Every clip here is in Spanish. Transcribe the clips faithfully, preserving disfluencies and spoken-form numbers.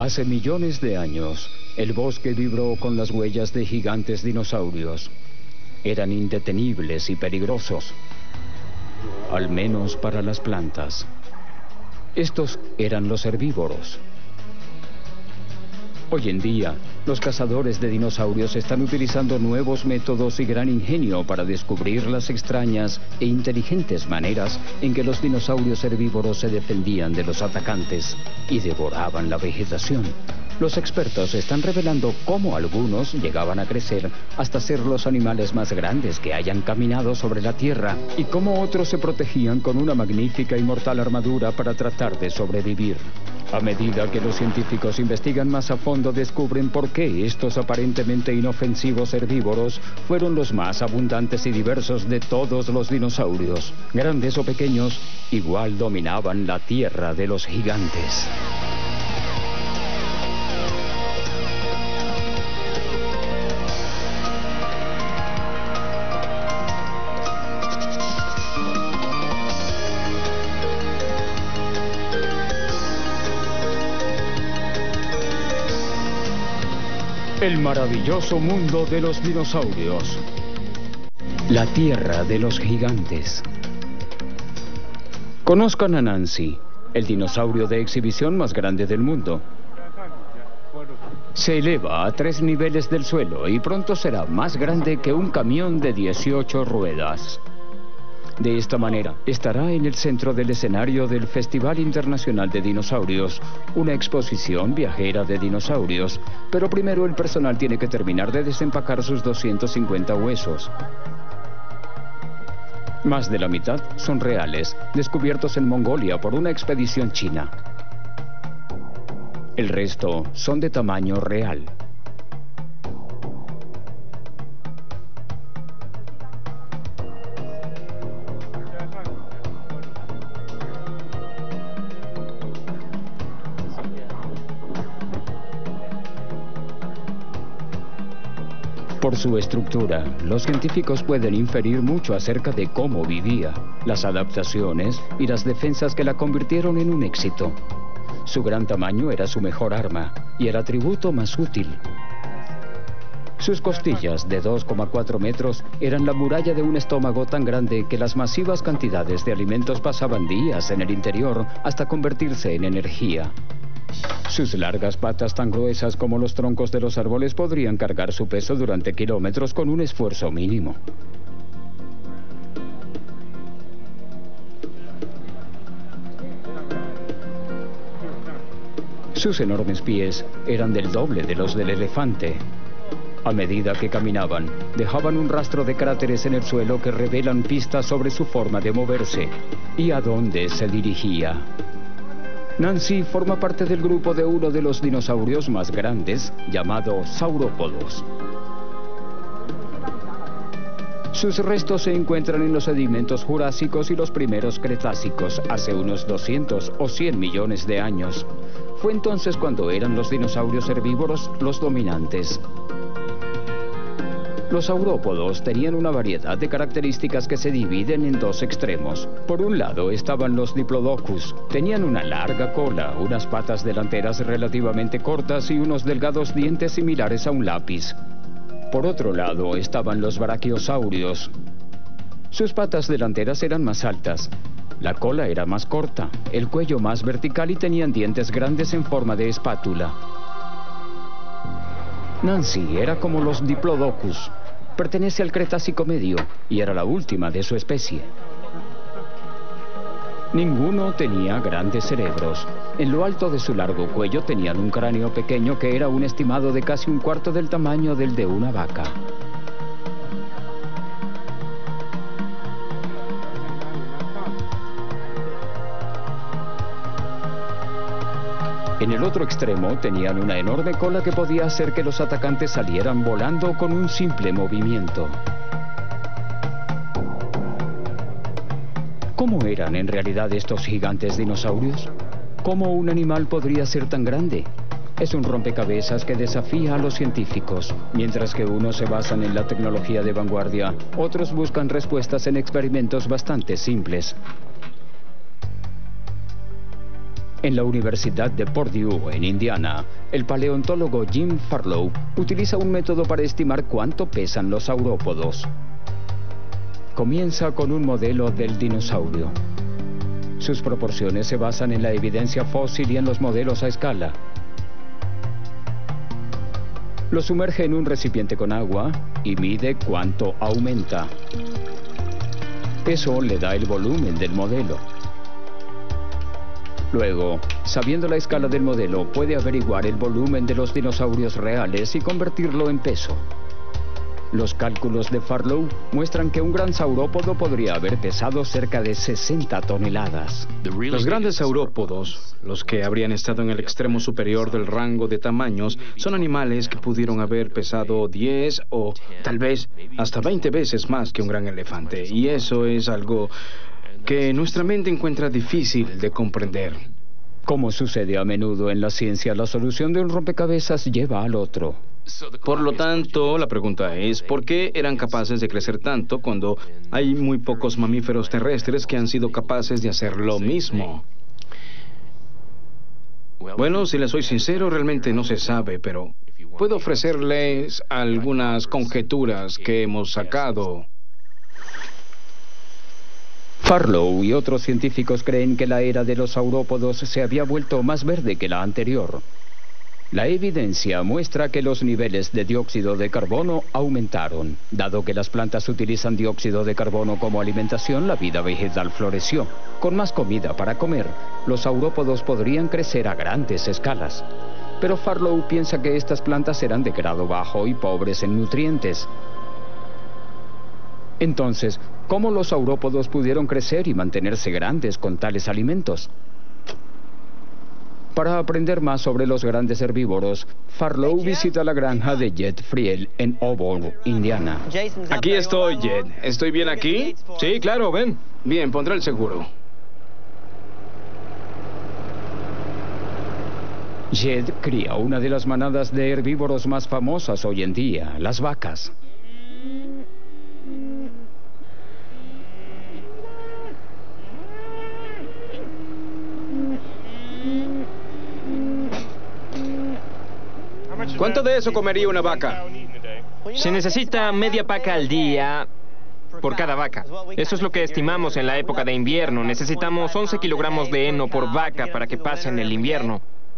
Hace millones de años, el bosque vibró con las huellas de gigantes dinosaurios. Eran indetenibles y peligrosos, al menos para las plantas. Estos eran los herbívoros. Hoy en día, los cazadores de dinosaurios están utilizando nuevos métodos y gran ingenio para descubrir las extrañas e inteligentes maneras en que los dinosaurios herbívoros se defendían de los atacantes y devoraban la vegetación. Los expertos están revelando cómo algunos llegaban a crecer hasta ser los animales más grandes que hayan caminado sobre la Tierra y cómo otros se protegían con una magnífica y mortal armadura para tratar de sobrevivir. A medida que los científicos investigan más a fondo, descubren por qué estos aparentemente inofensivos herbívoros fueron los más abundantes y diversos de todos los dinosaurios. Grandes o pequeños, igual dominaban la tierra de los gigantes. El maravilloso mundo de los dinosaurios. La tierra de los gigantes. Conozcan a Nancy, el dinosaurio de exhibición más grande del mundo. Se eleva a tres niveles del suelo y pronto será más grande que un camión de dieciocho ruedas. De esta manera, estará en el centro del escenario del Festival Internacional de Dinosaurios, una exposición viajera de dinosaurios, pero primero el personal tiene que terminar de desempacar sus doscientos cincuenta huesos. Más de la mitad son reales, descubiertos en Mongolia por una expedición china. El resto son de tamaño real. Por su estructura, los científicos pueden inferir mucho acerca de cómo vivía, las adaptaciones y las defensas que la convirtieron en un éxito. Su gran tamaño era su mejor arma y el atributo más útil. Sus costillas, de dos coma cuatro metros, eran la muralla de un estómago tan grande que las masivas cantidades de alimentos pasaban días en el interior hasta convertirse en energía. Sus largas patas, tan gruesas como los troncos de los árboles, podrían cargar su peso durante kilómetros con un esfuerzo mínimo. Sus enormes pies eran del doble de los del elefante. A medida que caminaban, dejaban un rastro de cráteres en el suelo que revelan pistas sobre su forma de moverse y a dónde se dirigía. Nancy forma parte del grupo de uno de los dinosaurios más grandes, llamado Saurópodos. Sus restos se encuentran en los sedimentos jurásicos y los primeros cretácicos, hace unos doscientos o cien millones de años. Fue entonces cuando eran los dinosaurios herbívoros los dominantes. Los saurópodos tenían una variedad de características que se dividen en dos extremos. Por un lado estaban los diplodocus. Tenían una larga cola, unas patas delanteras relativamente cortas y unos delgados dientes similares a un lápiz. Por otro lado estaban los brachiosaurios. Sus patas delanteras eran más altas. La cola era más corta, el cuello más vertical y tenían dientes grandes en forma de espátula. Nancy era como los diplodocus. Pertenece al Cretácico medio y era la última de su especie. Ninguno tenía grandes cerebros. En lo alto de su largo cuello tenían un cráneo pequeño que era un estimado de casi un cuarto del tamaño del de una vaca. En el otro extremo tenían una enorme cola que podía hacer que los atacantes salieran volando con un simple movimiento. ¿Cómo eran en realidad estos gigantes dinosaurios? ¿Cómo un animal podría ser tan grande? Es un rompecabezas que desafía a los científicos. Mientras que unos se basan en la tecnología de vanguardia, otros buscan respuestas en experimentos bastante simples. En la Universidad de Purdue, en Indiana, el paleontólogo Jim Farlow utiliza un método para estimar cuánto pesan los saurópodos. Comienza con un modelo del dinosaurio. Sus proporciones se basan en la evidencia fósil y en los modelos a escala. Lo sumerge en un recipiente con agua y mide cuánto aumenta. Eso le da el volumen del modelo. Luego, sabiendo la escala del modelo, puede averiguar el volumen de los dinosaurios reales y convertirlo en peso. Los cálculos de Farlow muestran que un gran saurópodo podría haber pesado cerca de sesenta toneladas. Los grandes saurópodos, los que habrían estado en el extremo superior del rango de tamaños, son animales que pudieron haber pesado diez o tal vez hasta veinte veces más que un gran elefante. Y eso es algo que nuestra mente encuentra difícil de comprender. Como sucede a menudo en la ciencia, la solución de un rompecabezas lleva al otro. Por lo tanto, la pregunta es, ¿por qué eran capaces de crecer tanto cuando hay muy pocos mamíferos terrestres que han sido capaces de hacer lo mismo? Bueno, si les soy sincero, realmente no se sabe, pero puedo ofrecerles algunas conjeturas que hemos sacado. Farlow y otros científicos creen que la era de los saurópodos se había vuelto más verde que la anterior. La evidencia muestra que los niveles de dióxido de carbono aumentaron. Dado que las plantas utilizan dióxido de carbono como alimentación, la vida vegetal floreció. Con más comida para comer, los saurópodos podrían crecer a grandes escalas. Pero Farlow piensa que estas plantas eran de grado bajo y pobres en nutrientes. Entonces, ¿cómo los saurópodos pudieron crecer y mantenerse grandes con tales alimentos? Para aprender más sobre los grandes herbívoros, Farlow visita la granja de Jed Friel en Oval, Indiana. Aquí estoy, Jed. ¿Estoy bien aquí? Sí, claro, ven. Bien, pondré el seguro. Jed cría una de las manadas de herbívoros más famosas hoy en día, las vacas. ¿Cuánto de eso comería una vaca? Se necesita media paca al día por cada vaca. Eso es lo que estimamos en la época de invierno. Necesitamos once kilogramos de heno por vaca para que pasen el invierno.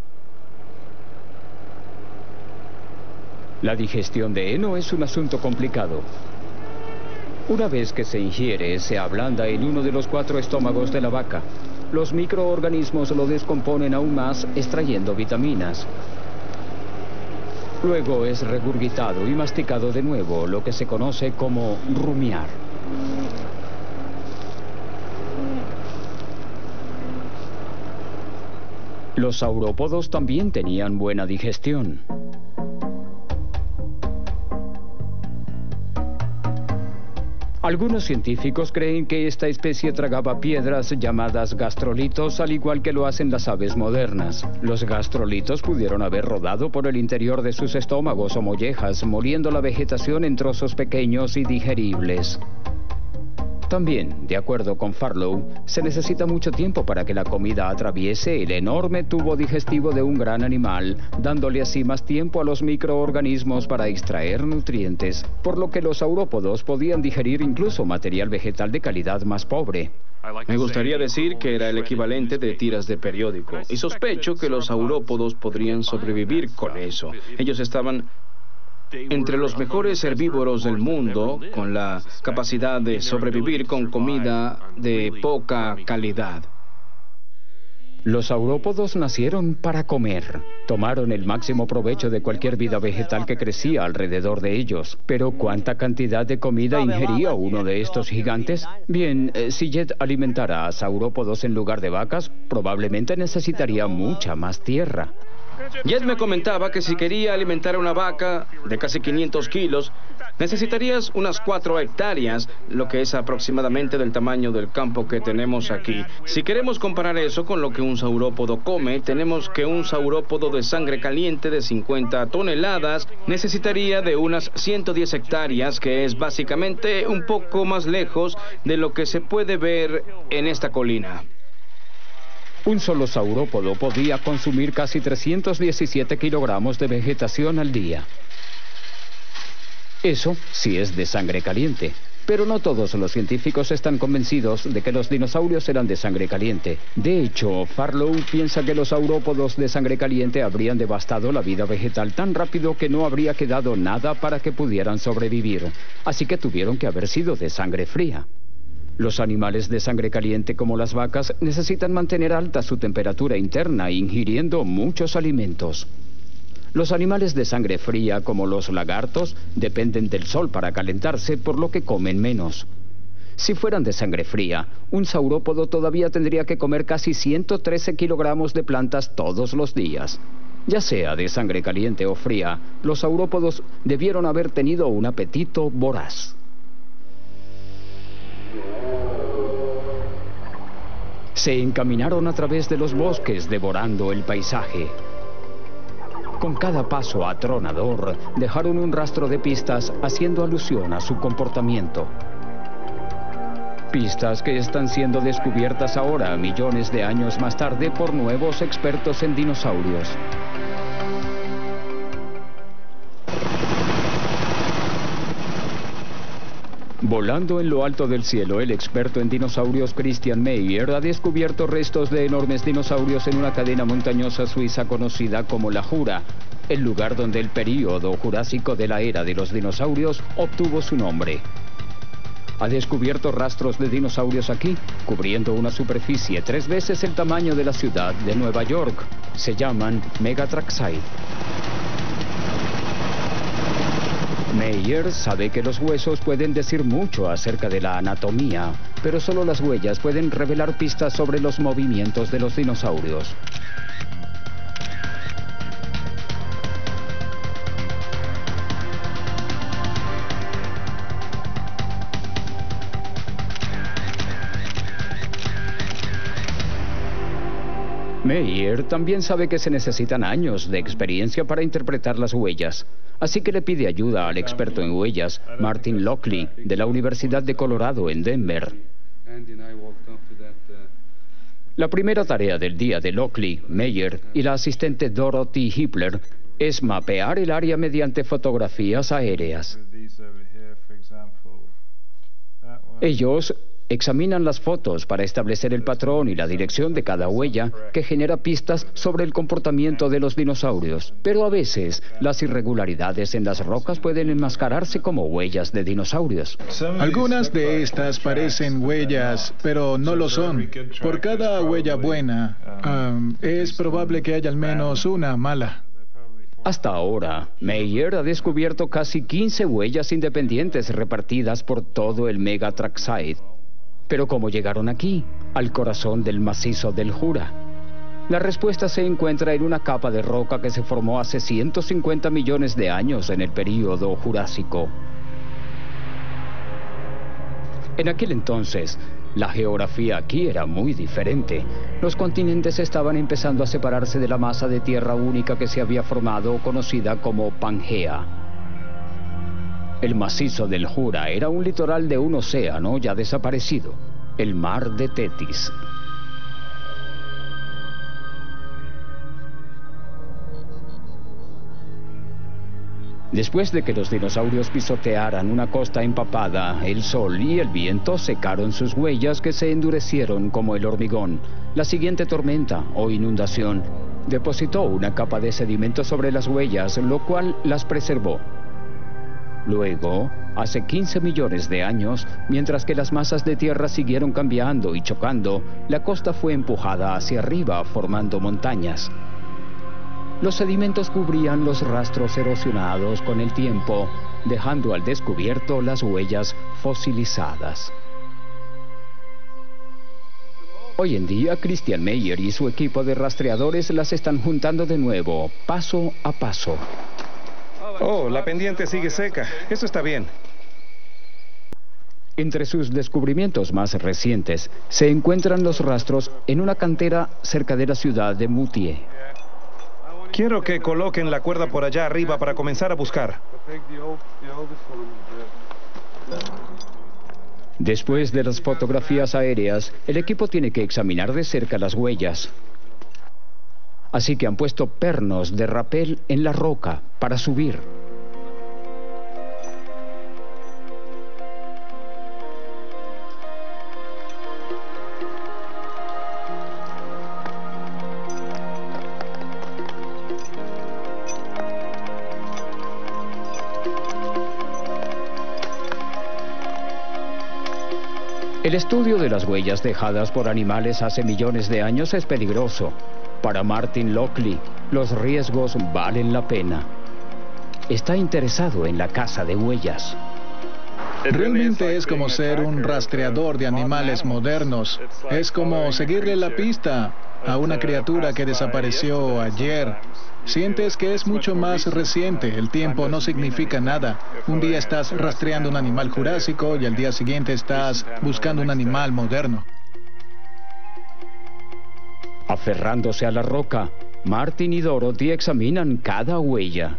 La digestión de heno es un asunto complicado. Una vez que se ingiere, se ablanda en uno de los cuatro estómagos de la vaca. Los microorganismos lo descomponen aún más, extrayendo vitaminas. Luego es regurgitado y masticado de nuevo, lo que se conoce como rumiar. Los saurópodos también tenían buena digestión. Algunos científicos creen que esta especie tragaba piedras llamadas gastrolitos, al igual que lo hacen las aves modernas. Los gastrolitos pudieron haber rodado por el interior de sus estómagos o mollejas, moliendo la vegetación en trozos pequeños y digeribles. También, de acuerdo con Farlow, se necesita mucho tiempo para que la comida atraviese el enorme tubo digestivo de un gran animal, dándole así más tiempo a los microorganismos para extraer nutrientes, por lo que los saurópodos podían digerir incluso material vegetal de calidad más pobre. Me gustaría decir que era el equivalente de tiras de periódico, y sospecho que los saurópodos podrían sobrevivir con eso. Ellos estaban entre los mejores herbívoros del mundo, con la capacidad de sobrevivir con comida de poca calidad. Los saurópodos nacieron para comer. Tomaron el máximo provecho de cualquier vida vegetal que crecía alrededor de ellos. Pero ¿cuánta cantidad de comida ingería uno de estos gigantes? Bien, eh, si Jed alimentara a saurópodos en lugar de vacas, probablemente necesitaría mucha más tierra. Jed me comentaba que si quería alimentar a una vaca de casi quinientos kilos, necesitarías unas cuatro hectáreas, lo que es aproximadamente del tamaño del campo que tenemos aquí. Si queremos comparar eso con lo que un saurópodo come, tenemos que un saurópodo de sangre caliente de cincuenta toneladas necesitaría de unas ciento diez hectáreas, que es básicamente un poco más lejos de lo que se puede ver en esta colina. Un solo saurópodo podía consumir casi trescientos diecisiete kilogramos de vegetación al día. Eso sí es de sangre caliente. Pero no todos los científicos están convencidos de que los dinosaurios eran de sangre caliente. De hecho, Farlow piensa que los saurópodos de sangre caliente habrían devastado la vida vegetal tan rápido que no habría quedado nada para que pudieran sobrevivir. Así que tuvieron que haber sido de sangre fría. Los animales de sangre caliente, como las vacas, necesitan mantener alta su temperatura interna, ingiriendo muchos alimentos. Los animales de sangre fría, como los lagartos, dependen del sol para calentarse, por lo que comen menos. Si fueran de sangre fría, un saurópodo todavía tendría que comer casi ciento trece kilogramos de plantas todos los días. Ya sea de sangre caliente o fría, los saurópodos debieron haber tenido un apetito voraz. Se encaminaron a través de los bosques, devorando el paisaje. Con cada paso atronador, dejaron un rastro de pistas haciendo alusión a su comportamiento. Pistas que están siendo descubiertas ahora, millones de años más tarde, por nuevos expertos en dinosaurios. Volando en lo alto del cielo, el experto en dinosaurios Christian Meyer ha descubierto restos de enormes dinosaurios en una cadena montañosa suiza conocida como la Jura, el lugar donde el período jurásico de la era de los dinosaurios obtuvo su nombre. Ha descubierto rastros de dinosaurios aquí, cubriendo una superficie tres veces el tamaño de la ciudad de Nueva York. Se llaman Megatraxide. Meyer sabe que los huesos pueden decir mucho acerca de la anatomía, pero solo las huellas pueden revelar pistas sobre los movimientos de los dinosaurios. Meyer también sabe que se necesitan años de experiencia para interpretar las huellas, así que le pide ayuda al experto en huellas, Martin Lockley, de la Universidad de Colorado en Denver. La primera tarea del día de Lockley, Meyer y la asistente Dorothy Hippler es mapear el área mediante fotografías aéreas. Ellos examinan las fotos para establecer el patrón y la dirección de cada huella, que genera pistas sobre el comportamiento de los dinosaurios. Pero a veces, las irregularidades en las rocas pueden enmascararse como huellas de dinosaurios. Algunas de estas parecen huellas, pero no lo son. Por cada huella buena, um, es probable que haya al menos una mala. Hasta ahora, Meyer ha descubierto casi quince huellas independientes repartidas por todo el Megatraxide. Pero ¿cómo llegaron aquí, al corazón del macizo del Jura? La respuesta se encuentra en una capa de roca que se formó hace ciento cincuenta millones de años en el período Jurásico. En aquel entonces, la geografía aquí era muy diferente. Los continentes estaban empezando a separarse de la masa de tierra única que se había formado, conocida como Pangea. El macizo del Jura era un litoral de un océano ya desaparecido, el mar de Tetis. Después de que los dinosaurios pisotearan una costa empapada, el sol y el viento secaron sus huellas, que se endurecieron como el hormigón. La siguiente tormenta o inundación depositó una capa de sedimento sobre las huellas, lo cual las preservó. Luego, hace quince millones de años, mientras que las masas de tierra siguieron cambiando y chocando, la costa fue empujada hacia arriba, formando montañas. Los sedimentos cubrían los rastros erosionados con el tiempo, dejando al descubierto las huellas fosilizadas. Hoy en día, Christian Meyer y su equipo de rastreadores las están juntando de nuevo, paso a paso. Oh, la pendiente sigue seca. Eso está bien. Entre sus descubrimientos más recientes se encuentran los rastros en una cantera cerca de la ciudad de Moutier. Quiero que coloquen la cuerda por allá arriba para comenzar a buscar. Después de las fotografías aéreas, el equipo tiene que examinar de cerca las huellas. Así que han puesto pernos de rapel en la roca para subir. El estudio de las huellas dejadas por animales hace millones de años es peligroso. Para Martin Lockley, los riesgos valen la pena. Está interesado en la caza de huellas. Realmente es como ser un rastreador de animales modernos. Es como seguirle la pista a una criatura que desapareció ayer. Sientes que es mucho más reciente, el tiempo no significa nada. Un día estás rastreando un animal jurásico y al día siguiente estás buscando un animal moderno. Aferrándose a la roca, Martin y Dorothy examinan cada huella.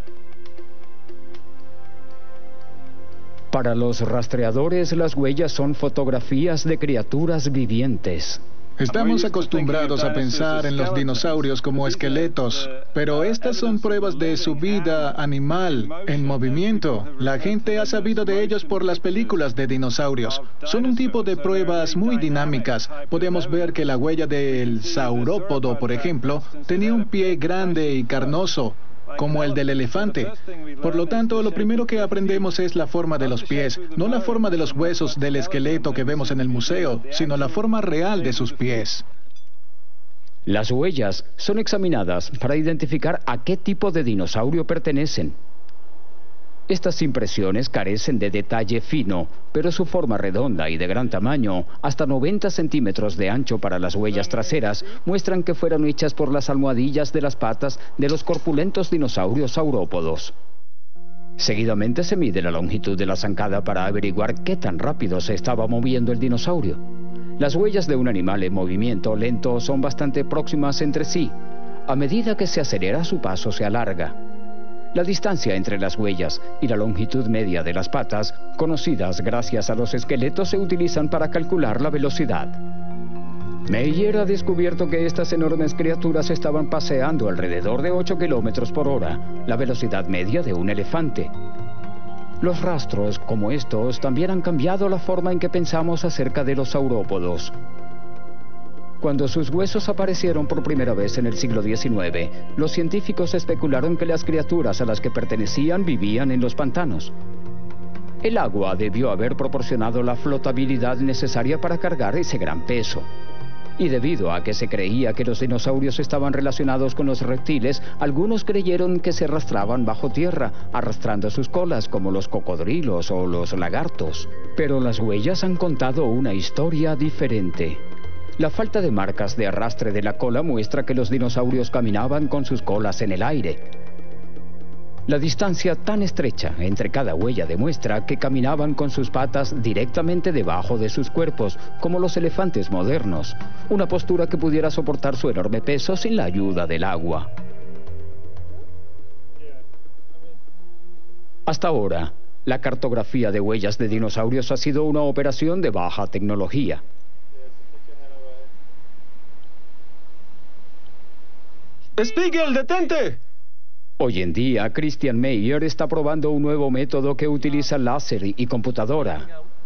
Para los rastreadores, las huellas son fotografías de criaturas vivientes. Estamos acostumbrados a pensar en los dinosaurios como esqueletos, pero estas son pruebas de su vida animal, en movimiento. La gente ha sabido de ellos por las películas de dinosaurios. Son un tipo de pruebas muy dinámicas. Podemos ver que la huella del saurópodo, por ejemplo, tenía un pie grande y carnoso, como el del elefante. Por lo tanto, lo primero que aprendemos es la forma de los pies, no la forma de los huesos del esqueleto que vemos en el museo, sino la forma real de sus pies. Las huellas son examinadas para identificar a qué tipo de dinosaurio pertenecen. Estas impresiones carecen de detalle fino, pero su forma redonda y de gran tamaño, hasta noventa centímetros de ancho para las huellas traseras, muestran que fueron hechas por las almohadillas de las patas de los corpulentos dinosaurios saurópodos. Seguidamente se mide la longitud de la zancada para averiguar qué tan rápido se estaba moviendo el dinosaurio. Las huellas de un animal en movimiento lento son bastante próximas entre sí. A medida que se acelera, su paso se alarga. La distancia entre las huellas y la longitud media de las patas, conocidas gracias a los esqueletos, se utilizan para calcular la velocidad. Meyer ha descubierto que estas enormes criaturas estaban paseando alrededor de ocho kilómetros por hora, la velocidad media de un elefante. Los rastros como estos también han cambiado la forma en que pensamos acerca de los saurópodos. Cuando sus huesos aparecieron por primera vez en el siglo diecinueve, los científicos especularon que las criaturas a las que pertenecían vivían en los pantanos. El agua debió haber proporcionado la flotabilidad necesaria para cargar ese gran peso. Y debido a que se creía que los dinosaurios estaban relacionados con los reptiles, algunos creyeron que se arrastraban bajo tierra, arrastrando sus colas como los cocodrilos o los lagartos. Pero las huellas han contado una historia diferente. La falta de marcas de arrastre de la cola muestra que los dinosaurios caminaban con sus colas en el aire. La distancia tan estrecha entre cada huella demuestra que caminaban con sus patas directamente debajo de sus cuerpos, como los elefantes modernos, una postura que pudiera soportar su enorme peso sin la ayuda del agua. Hasta ahora, la cartografía de huellas de dinosaurios ha sido una operación de baja tecnología. ¡Spiegel, detente! Hoy en día, Christian Meyer está probando un nuevo método que utiliza láser y computadora.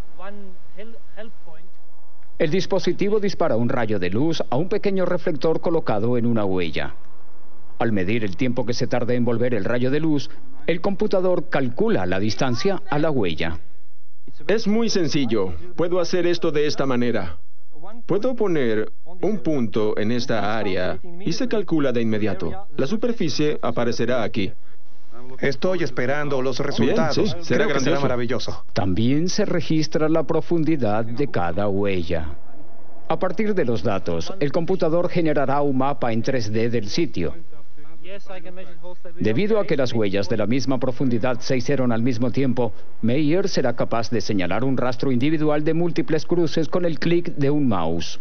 El dispositivo dispara un rayo de luz a un pequeño reflector colocado en una huella. Al medir el tiempo que se tarda en volver el rayo de luz, el computador calcula la distancia a la huella. Es muy sencillo. Puedo hacer esto de esta manera. Puedo poner un punto en esta área y se calcula de inmediato. La superficie aparecerá aquí. Estoy esperando los resultados. Bien, sí, será Creo que será maravilloso. También se registra la profundidad de cada huella. A partir de los datos, el computador generará un mapa en tres D del sitio. Debido a que las huellas de la misma profundidad se hicieron al mismo tiempo, Meyer será capaz de señalar un rastro individual de múltiples cruces con el clic de un mouse.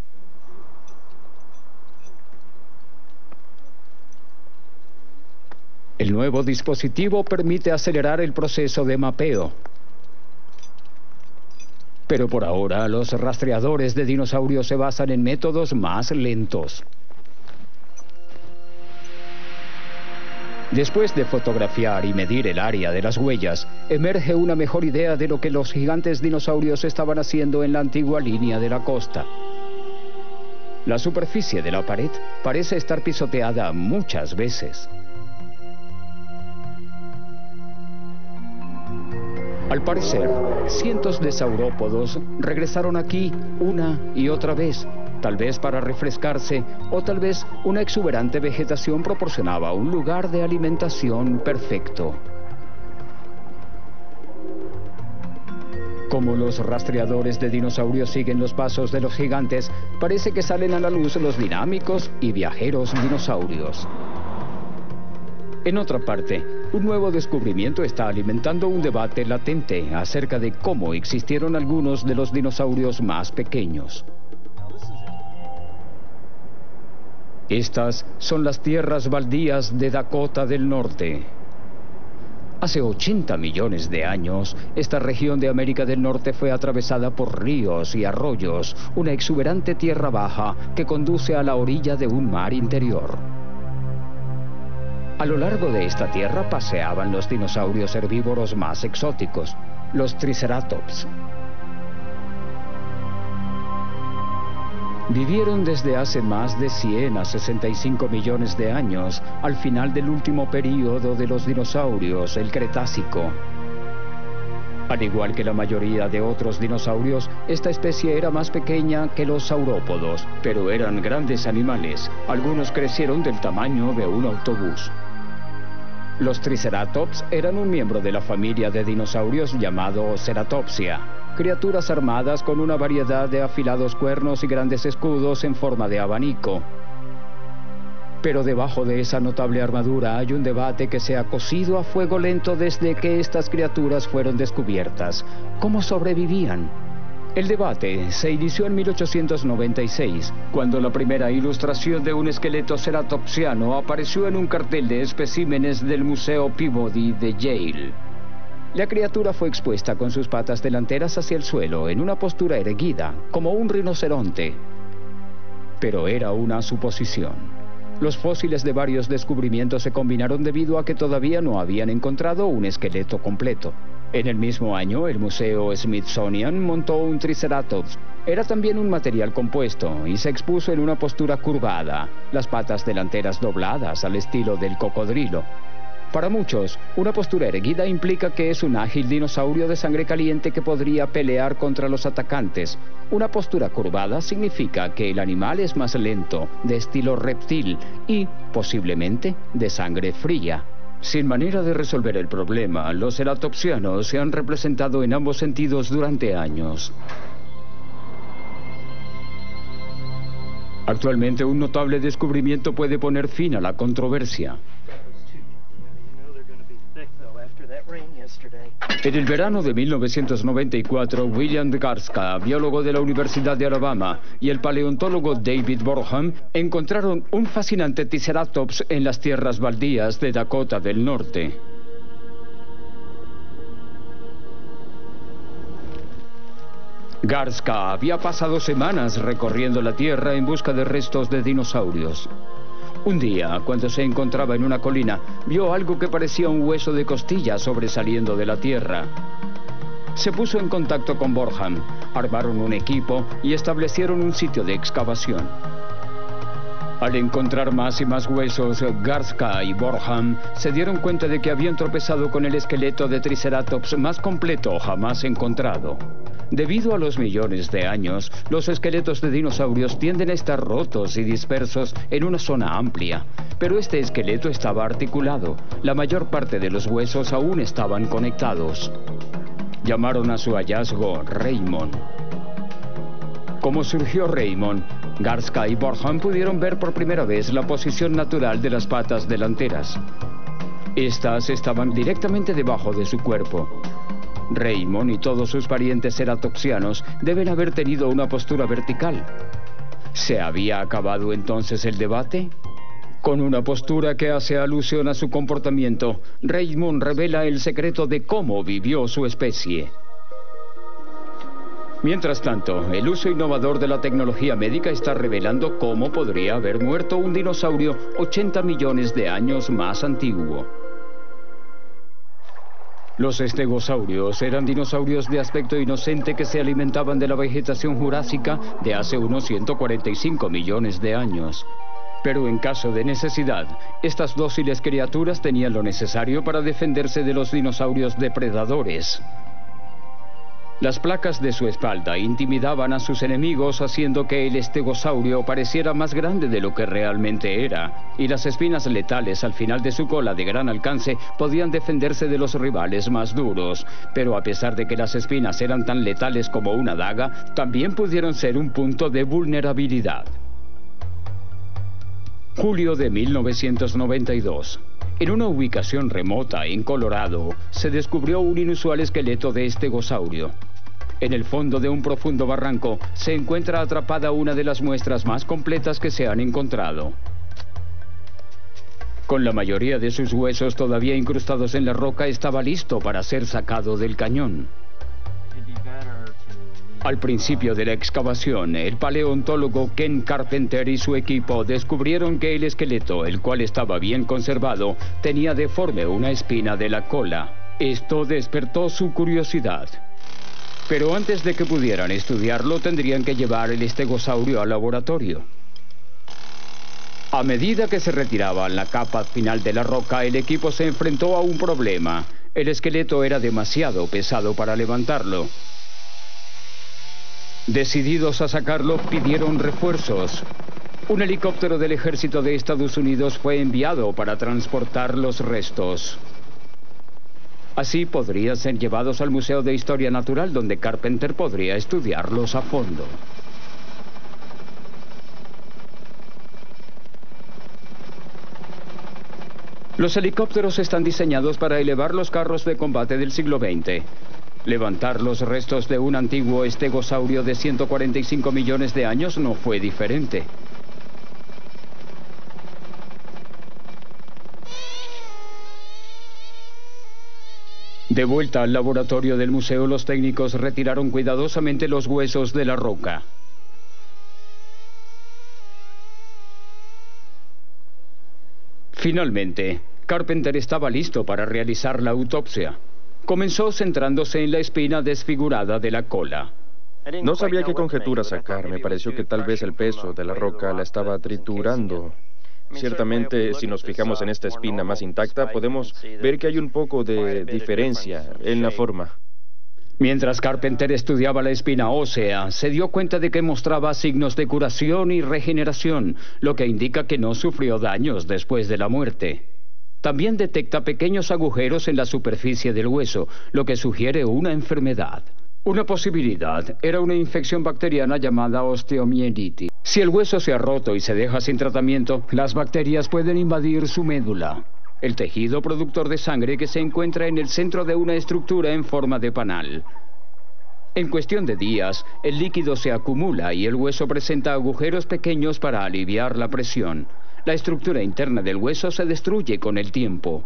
El nuevo dispositivo permite acelerar el proceso de mapeo. Pero por ahora, los rastreadores de dinosaurios se basan en métodos más lentos. Después de fotografiar y medir el área de las huellas, emerge una mejor idea de lo que los gigantes dinosaurios estaban haciendo en la antigua línea de la costa. La superficie de la pared parece estar pisoteada muchas veces. Al parecer, cientos de saurópodos regresaron aquí una y otra vez, tal vez para refrescarse o tal vez una exuberante vegetación proporcionaba un lugar de alimentación perfecto. Como los rastreadores de dinosaurios siguen los pasos de los gigantes, parece que salen a la luz los dinámicos y viajeros dinosaurios. En otra parte, un nuevo descubrimiento está alimentando un debate latente acerca de cómo existieron algunos de los dinosaurios más pequeños. Estas son las tierras baldías de Dakota del Norte. Hace ochenta millones de años, esta región de América del Norte fue atravesada por ríos y arroyos, una exuberante tierra baja que conduce a la orilla de un mar interior. A lo largo de esta tierra paseaban los dinosaurios herbívoros más exóticos, los Triceratops. Vivieron desde hace más de cien a sesenta y cinco millones de años, al final del último período de los dinosaurios, el Cretácico. Al igual que la mayoría de otros dinosaurios, esta especie era más pequeña que los saurópodos, pero eran grandes animales. Algunos crecieron del tamaño de un autobús. Los Triceratops eran un miembro de la familia de dinosaurios llamado Ceratopsia, criaturas armadas con una variedad de afilados cuernos y grandes escudos en forma de abanico. Pero debajo de esa notable armadura hay un debate que se ha cocido a fuego lento desde que estas criaturas fueron descubiertas. ¿Cómo sobrevivían? El debate se inició en mil ochocientos noventa y seis, cuando la primera ilustración de un esqueleto ceratopsiano apareció en un cartel de especímenes del Museo Peabody de Yale. La criatura fue expuesta con sus patas delanteras hacia el suelo, en una postura erguida, como un rinoceronte. Pero era una suposición. Los fósiles de varios descubrimientos se combinaron debido a que todavía no habían encontrado un esqueleto completo. En el mismo año, el Museo Smithsonian montó un Triceratops. Era también un material compuesto y se expuso en una postura curvada, las patas delanteras dobladas al estilo del cocodrilo. Para muchos, una postura erguida implica que es un ágil dinosaurio de sangre caliente que podría pelear contra los atacantes. Una postura curvada significa que el animal es más lento, de estilo reptil y, posiblemente, de sangre fría. Sin manera de resolver el problema, los ceratopsianos se han representado en ambos sentidos durante años. Actualmente, un notable descubrimiento puede poner fin a la controversia. En el verano de mil novecientos noventa y cuatro, William Garska, biólogo de la Universidad de Alabama, y el paleontólogo David Borham encontraron un fascinante Triceratops en las tierras baldías de Dakota del Norte. Garska había pasado semanas recorriendo la tierra en busca de restos de dinosaurios. Un día, cuando se encontraba en una colina, vio algo que parecía un hueso de costilla sobresaliendo de la tierra. Se puso en contacto con Borham, armaron un equipo y establecieron un sitio de excavación. Al encontrar más y más huesos, Garska y Borham se dieron cuenta de que habían tropezado con el esqueleto de Triceratops más completo jamás encontrado. Debido a los millones de años, los esqueletos de dinosaurios tienden a estar rotos y dispersos en una zona amplia. Pero este esqueleto estaba articulado. La mayor parte de los huesos aún estaban conectados. Llamaron a su hallazgo Raymond. Como surgió Raymond, Garska y Borham pudieron ver por primera vez la posición natural de las patas delanteras. Estas estaban directamente debajo de su cuerpo. Raymond y todos sus parientes ceratopsianos deben haber tenido una postura vertical. ¿Se había acabado entonces el debate? Con una postura que hace alusión a su comportamiento, Raymond revela el secreto de cómo vivió su especie. Mientras tanto, el uso innovador de la tecnología médica está revelando cómo podría haber muerto un dinosaurio ochenta millones de años más antiguo. Los estegosaurios eran dinosaurios de aspecto inocente que se alimentaban de la vegetación jurásica de hace unos ciento cuarenta y cinco millones de años. Pero en caso de necesidad, estas dóciles criaturas tenían lo necesario para defenderse de los dinosaurios depredadores. Las placas de su espalda intimidaban a sus enemigos, haciendo que el estegosaurio pareciera más grande de lo que realmente era, y las espinas letales al final de su cola de gran alcance podían defenderse de los rivales más duros. Pero a pesar de que las espinas eran tan letales como una daga, también pudieron ser un punto de vulnerabilidad. Julio de mil novecientos noventa y dos. En una ubicación remota en Colorado, se descubrió un inusual esqueleto de estegosaurio. En el fondo de un profundo barranco se encuentra atrapada una de las muestras más completas que se han encontrado. Con la mayoría de sus huesos todavía incrustados en la roca, estaba listo para ser sacado del cañón. Al principio de la excavación, el paleontólogo Ken Carpenter y su equipo descubrieron que el esqueleto, el cual estaba bien conservado, tenía deforme una espina de la cola. Esto despertó su curiosidad. Pero antes de que pudieran estudiarlo, tendrían que llevar el estegosaurio al laboratorio. A medida que se retiraba la capa final de la roca, el equipo se enfrentó a un problema. El esqueleto era demasiado pesado para levantarlo. Decididos a sacarlo, pidieron refuerzos. Un helicóptero del ejército de Estados Unidos fue enviado para transportar los restos. Así podrían ser llevados al Museo de Historia Natural, donde Carpenter podría estudiarlos a fondo. Los helicópteros están diseñados para elevar los carros de combate del siglo veinte. Levantar los restos de un antiguo estegosaurio de ciento cuarenta y cinco millones de años no fue diferente. De vuelta al laboratorio del museo, los técnicos retiraron cuidadosamente los huesos de la roca. Finalmente, Carpenter estaba listo para realizar la autopsia. Comenzó centrándose en la espina desfigurada de la cola. No sabía qué conjetura sacar. Me pareció que tal vez el peso de la roca la estaba triturando. Ciertamente, si nos fijamos en esta espina más intacta, podemos ver que hay un poco de diferencia en la forma. Mientras Carpenter estudiaba la espina ósea, se dio cuenta de que mostraba signos de curación y regeneración, lo que indica que no sufrió daños después de la muerte. También detecta pequeños agujeros en la superficie del hueso, lo que sugiere una enfermedad. Una posibilidad era una infección bacteriana llamada osteomielitis. Si el hueso se ha roto y se deja sin tratamiento, las bacterias pueden invadir su médula, el tejido productor de sangre que se encuentra en el centro de una estructura en forma de panal. En cuestión de días, el líquido se acumula y el hueso presenta agujeros pequeños para aliviar la presión. La estructura interna del hueso se destruye con el tiempo.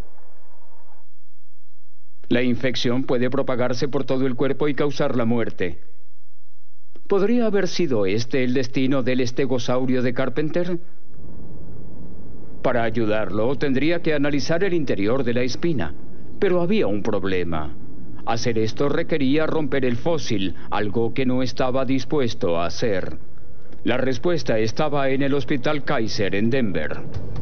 La infección puede propagarse por todo el cuerpo y causar la muerte. ¿Podría haber sido este el destino del estegosaurio de Carpenter? Para ayudarlo, tendría que analizar el interior de la espina. Pero había un problema. Hacer esto requería romper el fósil, algo que no estaba dispuesto a hacer. La respuesta estaba en el Hospital Kaiser en Denver.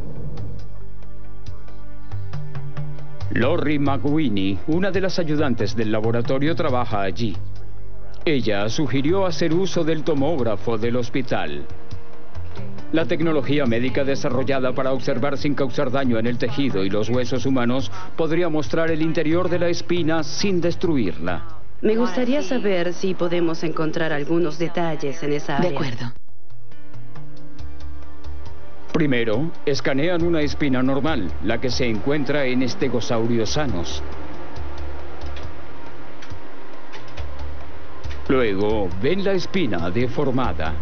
Lori McWinney, una de las ayudantes del laboratorio, trabaja allí. Ella sugirió hacer uso del tomógrafo del hospital. La tecnología médica desarrollada para observar sin causar daño en el tejido y los huesos humanos podría mostrar el interior de la espina sin destruirla. Me gustaría saber si podemos encontrar algunos detalles en esa área. De acuerdo. Primero, escanean una espina normal, la que se encuentra en estegosaurios sanos. Luego, ven la espina deformada.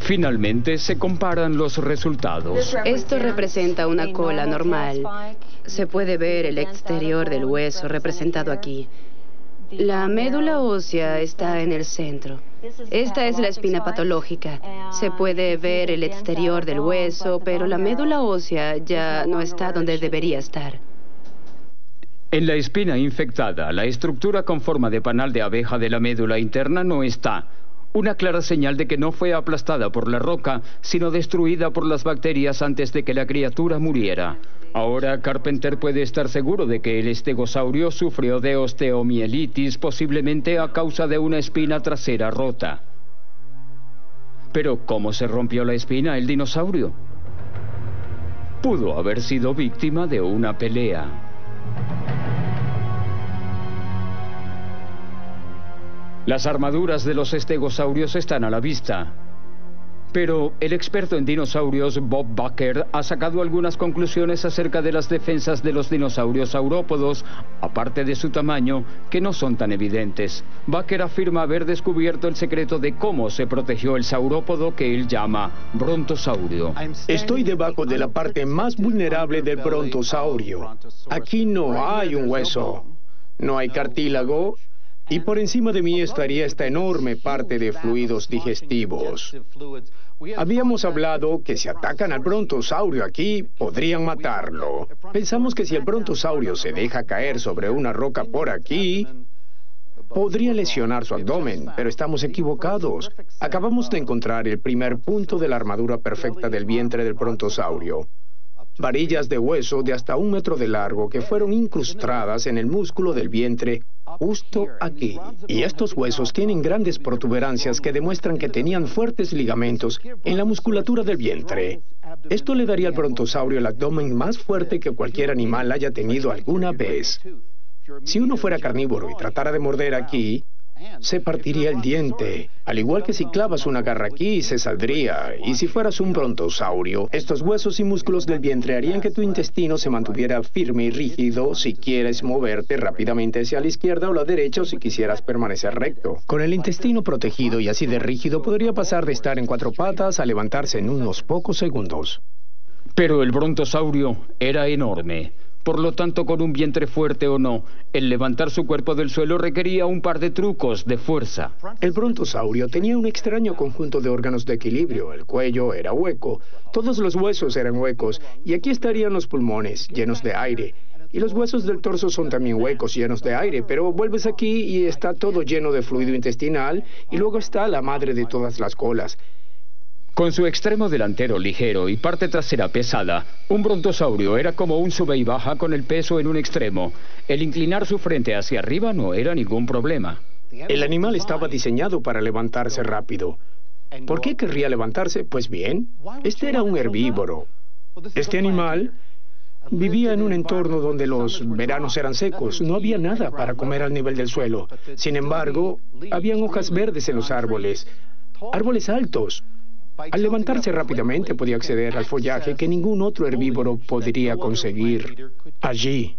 Finalmente se comparan los resultados. Esto representa una cola normal. Se puede ver el exterior del hueso representado aquí. La médula ósea está en el centro. Esta es la espina patológica. Se puede ver el exterior del hueso, pero la médula ósea ya no está donde debería estar. En la espina infectada, la estructura con forma de panal de abeja de la médula interna no está. Una clara señal de que no fue aplastada por la roca, sino destruida por las bacterias antes de que la criatura muriera. Ahora Carpenter puede estar seguro de que el estegosaurio sufrió de osteomielitis, posiblemente a causa de una espina trasera rota. Pero ¿cómo se rompió la espina el dinosaurio? Pudo haber sido víctima de una pelea. Las armaduras de los estegosaurios están a la vista. Pero el experto en dinosaurios Bob Bakker ha sacado algunas conclusiones acerca de las defensas de los dinosaurios saurópodos, aparte de su tamaño, que no son tan evidentes. Bakker afirma haber descubierto el secreto de cómo se protegió el saurópodo que él llama brontosaurio. Estoy debajo de la parte más vulnerable del brontosaurio. Aquí no hay un hueso, no hay cartílago, y por encima de mí estaría esta enorme parte de fluidos digestivos. Habíamos hablado que si atacan al brontosaurio aquí, podrían matarlo. Pensamos que si el brontosaurio se deja caer sobre una roca por aquí, podría lesionar su abdomen, pero estamos equivocados. Acabamos de encontrar el primer punto de la armadura perfecta del vientre del brontosaurio. Varillas de hueso de hasta un metro de largo que fueron incrustadas en el músculo del vientre justo aquí. Y estos huesos tienen grandes protuberancias que demuestran que tenían fuertes ligamentos en la musculatura del vientre. Esto le daría al brontosaurio el abdomen más fuerte que cualquier animal haya tenido alguna vez. Si uno fuera carnívoro y tratara de morder aquí, se partiría el diente. Al igual que si clavas una garra aquí, se saldría. Y si fueras un brontosaurio, estos huesos y músculos del vientre harían que tu intestino se mantuviera firme y rígido si quieres moverte rápidamente hacia la izquierda o la derecha o si quisieras permanecer recto. Con el intestino protegido y así de rígido, podría pasar de estar en cuatro patas a levantarse en unos pocos segundos. Pero el brontosaurio era enorme. Por lo tanto, con un vientre fuerte o no, el levantar su cuerpo del suelo requería un par de trucos de fuerza. El brontosaurio tenía un extraño conjunto de órganos de equilibrio. El cuello era hueco, todos los huesos eran huecos, y aquí estarían los pulmones, llenos de aire. Y los huesos del torso son también huecos, llenos de aire, pero vuelves aquí y está todo lleno de fluido intestinal, y luego está la madre de todas las colas. Con su extremo delantero ligero y parte trasera pesada, un brontosaurio era como un sube y baja con el peso en un extremo. El inclinar su frente hacia arriba no era ningún problema. El animal estaba diseñado para levantarse rápido. ¿Por qué querría levantarse? Pues bien, este era un herbívoro. Este animal vivía en un entorno donde los veranos eran secos. No había nada para comer al nivel del suelo. Sin embargo, habían hojas verdes en los árboles, árboles altos. Al levantarse rápidamente podía acceder al follaje que ningún otro herbívoro podría conseguir allí.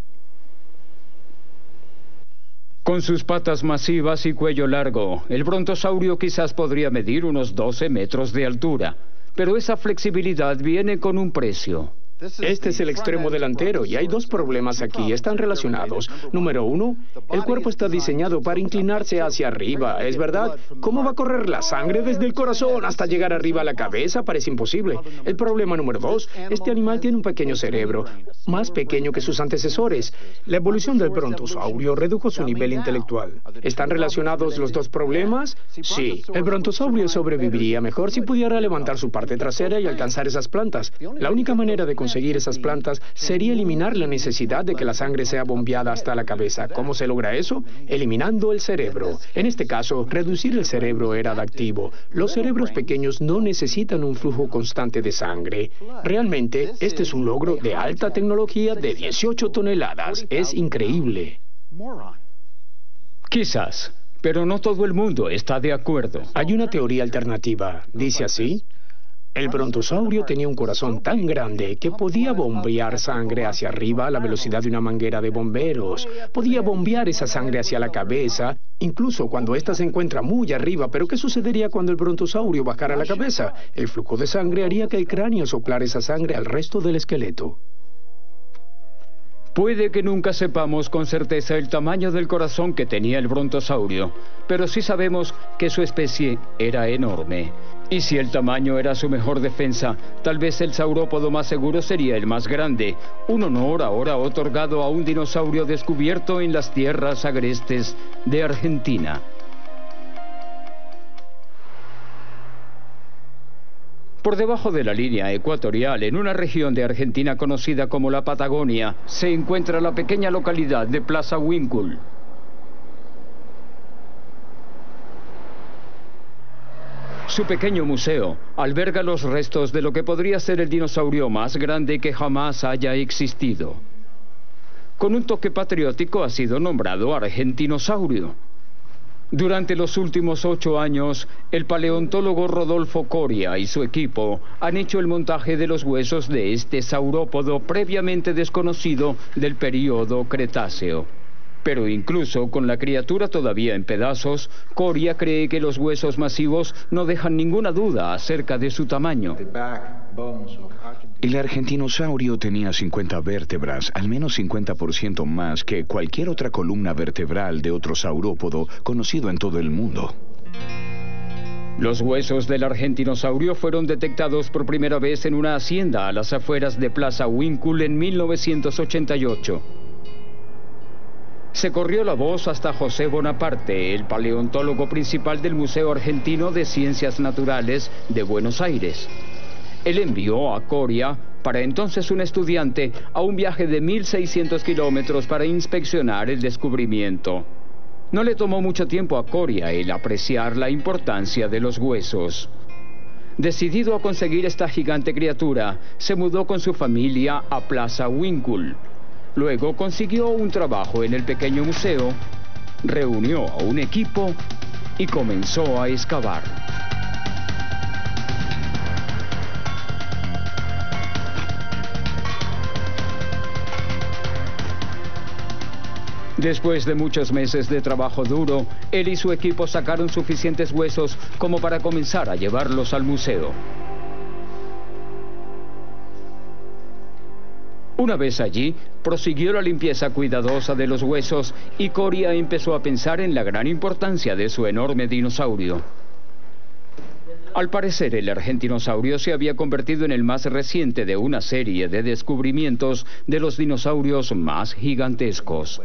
Con sus patas masivas y cuello largo, el brontosaurio quizás podría medir unos doce metros de altura. Pero esa flexibilidad viene con un precio. Este es el extremo delantero y hay dos problemas aquí, están relacionados. Número uno, el cuerpo está diseñado para inclinarse hacia arriba, ¿es verdad? ¿Cómo va a correr la sangre desde el corazón hasta llegar arriba a la cabeza? Parece imposible. El problema número dos, este animal tiene un pequeño cerebro, más pequeño que sus antecesores. La evolución del brontosaurio redujo su nivel intelectual. ¿Están relacionados los dos problemas? Sí. El brontosaurio sobreviviría mejor si pudiera levantar su parte trasera y alcanzar esas plantas. La única manera de conseguir esas plantas sería eliminar la necesidad de que la sangre sea bombeada hasta la cabeza. ¿Cómo se logra eso? Eliminando el cerebro. En este caso, reducir el cerebro era adaptivo. Los cerebros pequeños no necesitan un flujo constante de sangre. Realmente, este es un logro de alta tecnología de dieciocho toneladas. Es increíble. Quizás, pero no todo el mundo está de acuerdo. Hay una teoría alternativa. Dice así: El brontosaurio tenía un corazón tan grande que podía bombear sangre hacia arriba a la velocidad de una manguera de bomberos. Podía bombear esa sangre hacia la cabeza, incluso cuando ésta se encuentra muy arriba. Pero ¿qué sucedería cuando el brontosaurio bajara la cabeza? El flujo de sangre haría que el cráneo soplara esa sangre al resto del esqueleto. Puede que nunca sepamos con certeza el tamaño del corazón que tenía el brontosaurio, pero sí sabemos que su especie era enorme. Y si el tamaño era su mejor defensa, tal vez el saurópodo más seguro sería el más grande, un honor ahora otorgado a un dinosaurio descubierto en las tierras agrestes de Argentina. Por debajo de la línea ecuatorial, en una región de Argentina conocida como la Patagonia, se encuentra la pequeña localidad de Plaza Winkle. Su pequeño museo alberga los restos de lo que podría ser el dinosaurio más grande que jamás haya existido. Con un toque patriótico ha sido nombrado Argentinosaurio. Durante los últimos ocho años, el paleontólogo Rodolfo Coria y su equipo han hecho el montaje de los huesos de este saurópodo previamente desconocido del período Cretáceo. Pero incluso con la criatura todavía en pedazos, Coria cree que los huesos masivos no dejan ninguna duda acerca de su tamaño. El argentinosaurio tenía cincuenta vértebras, al menos cincuenta por ciento más que cualquier otra columna vertebral de otro saurópodo conocido en todo el mundo. Los huesos del argentinosaurio fueron detectados por primera vez en una hacienda a las afueras de Plaza Winkle en mil novecientos ochenta y ocho. Se corrió la voz hasta José Bonaparte, el paleontólogo principal del Museo Argentino de Ciencias Naturales de Buenos Aires. Él envió a Coria, para entonces un estudiante, a un viaje de mil seiscientos kilómetros para inspeccionar el descubrimiento. No le tomó mucho tiempo a Coria el apreciar la importancia de los huesos. Decidido a conseguir esta gigante criatura, se mudó con su familia a Plaza Winkle. Luego consiguió un trabajo en el pequeño museo, reunió a un equipo y comenzó a excavar. Después de muchos meses de trabajo duro, él y su equipo sacaron suficientes huesos como para comenzar a llevarlos al museo. Una vez allí, prosiguió la limpieza cuidadosa de los huesos y Coria empezó a pensar en la gran importancia de su enorme dinosaurio. Al parecer, el argentinosaurio se había convertido en el más reciente de una serie de descubrimientos de los dinosaurios más gigantescos.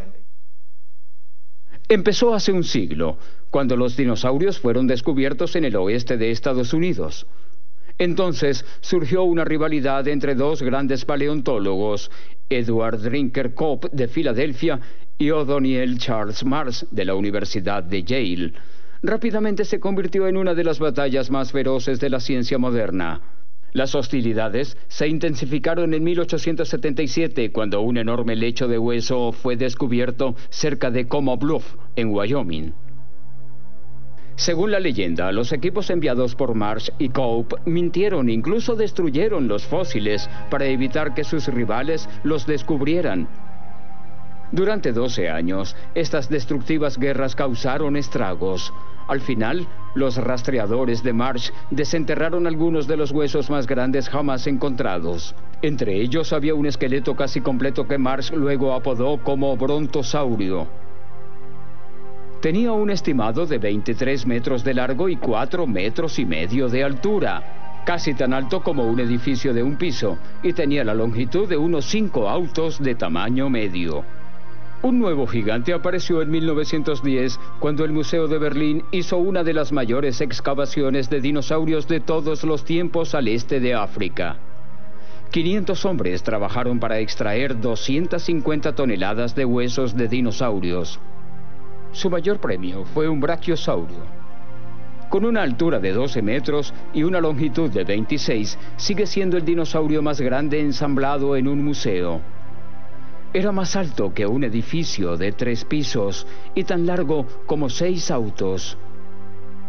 Empezó hace un siglo, cuando los dinosaurios fueron descubiertos en el oeste de Estados Unidos. Entonces surgió una rivalidad entre dos grandes paleontólogos, Edward Drinker Cope de Filadelfia y Othniel Charles Marsh de la Universidad de Yale. Rápidamente se convirtió en una de las batallas más feroces de la ciencia moderna. Las hostilidades se intensificaron en mil ochocientos setenta y siete, cuando un enorme lecho de hueso fue descubierto cerca de Como Bluff, en Wyoming. Según la leyenda, los equipos enviados por Marsh y Cope mintieron, incluso destruyeron los fósiles para evitar que sus rivales los descubrieran. Durante doce años, estas destructivas guerras causaron estragos. Al final, los rastreadores de Marsh desenterraron algunos de los huesos más grandes jamás encontrados. Entre ellos había un esqueleto casi completo que Marsh luego apodó como brontosaurio. Tenía un estimado de veintitrés metros de largo y cuatro metros y medio de altura, casi tan alto como un edificio de un piso, y tenía la longitud de unos cinco autos de tamaño medio. Un nuevo gigante apareció en mil novecientos diez, cuando el Museo de Berlín hizo una de las mayores excavaciones de dinosaurios de todos los tiempos al este de África. quinientos hombres trabajaron para extraer doscientas cincuenta toneladas de huesos de dinosaurios. Su mayor premio fue un brachiosaurio. Con una altura de doce metros y una longitud de veintiséis, sigue siendo el dinosaurio más grande ensamblado en un museo. Era más alto que un edificio de tres pisos y tan largo como seis autos.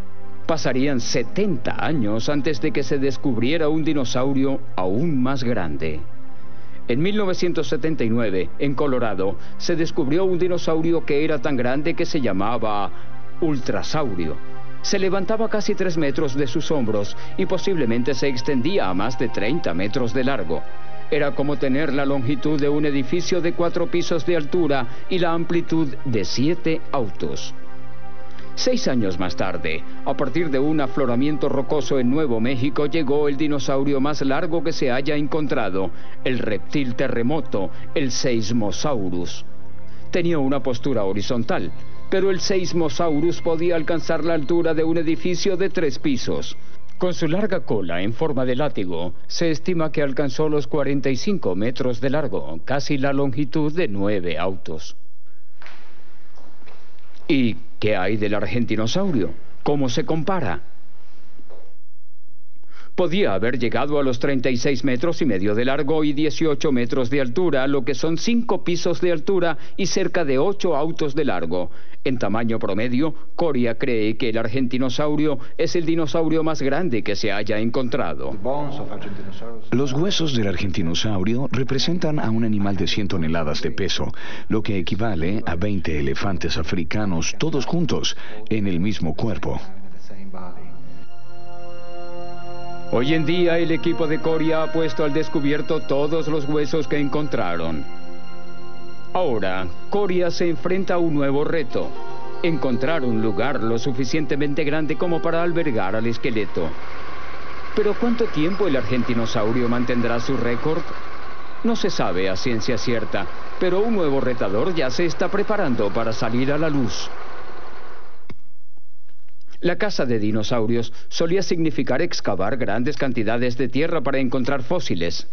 Pasarían setenta años antes de que se descubriera un dinosaurio aún más grande. En mil novecientos setenta y nueve, en Colorado, se descubrió un dinosaurio que era tan grande que se llamaba ultrasaurio. Se levantaba casi tres metros de sus hombros y posiblemente se extendía a más de treinta metros de largo. Era como tener la longitud de un edificio de cuatro pisos de altura y la amplitud de siete autos. Seis años más tarde, a partir de un afloramiento rocoso en Nuevo México, llegó el dinosaurio más largo que se haya encontrado, el reptil terremoto, el Seismosaurus. Tenía una postura horizontal, pero el Seismosaurus podía alcanzar la altura de un edificio de tres pisos. Con su larga cola en forma de látigo, se estima que alcanzó los cuarenta y cinco metros de largo, casi la longitud de nueve autos. ¿Y qué hay del argentinosaurio? ¿Cómo se compara? Podía haber llegado a los treinta y seis metros y medio de largo y dieciocho metros de altura, lo que son cinco pisos de altura y cerca de ocho autos de largo. En tamaño promedio, Coria cree que el argentinosaurio es el dinosaurio más grande que se haya encontrado. Los huesos del argentinosaurio representan a un animal de cien toneladas de peso, lo que equivale a veinte elefantes africanos todos juntos en el mismo cuerpo. Hoy en día el equipo de Coria ha puesto al descubierto todos los huesos que encontraron. Ahora, Coria se enfrenta a un nuevo reto: encontrar un lugar lo suficientemente grande como para albergar al esqueleto. ¿Pero cuánto tiempo el argentinosaurio mantendrá su récord? No se sabe a ciencia cierta, pero un nuevo retador ya se está preparando para salir a la luz. La caza de dinosaurios solía significar excavar grandes cantidades de tierra para encontrar fósiles.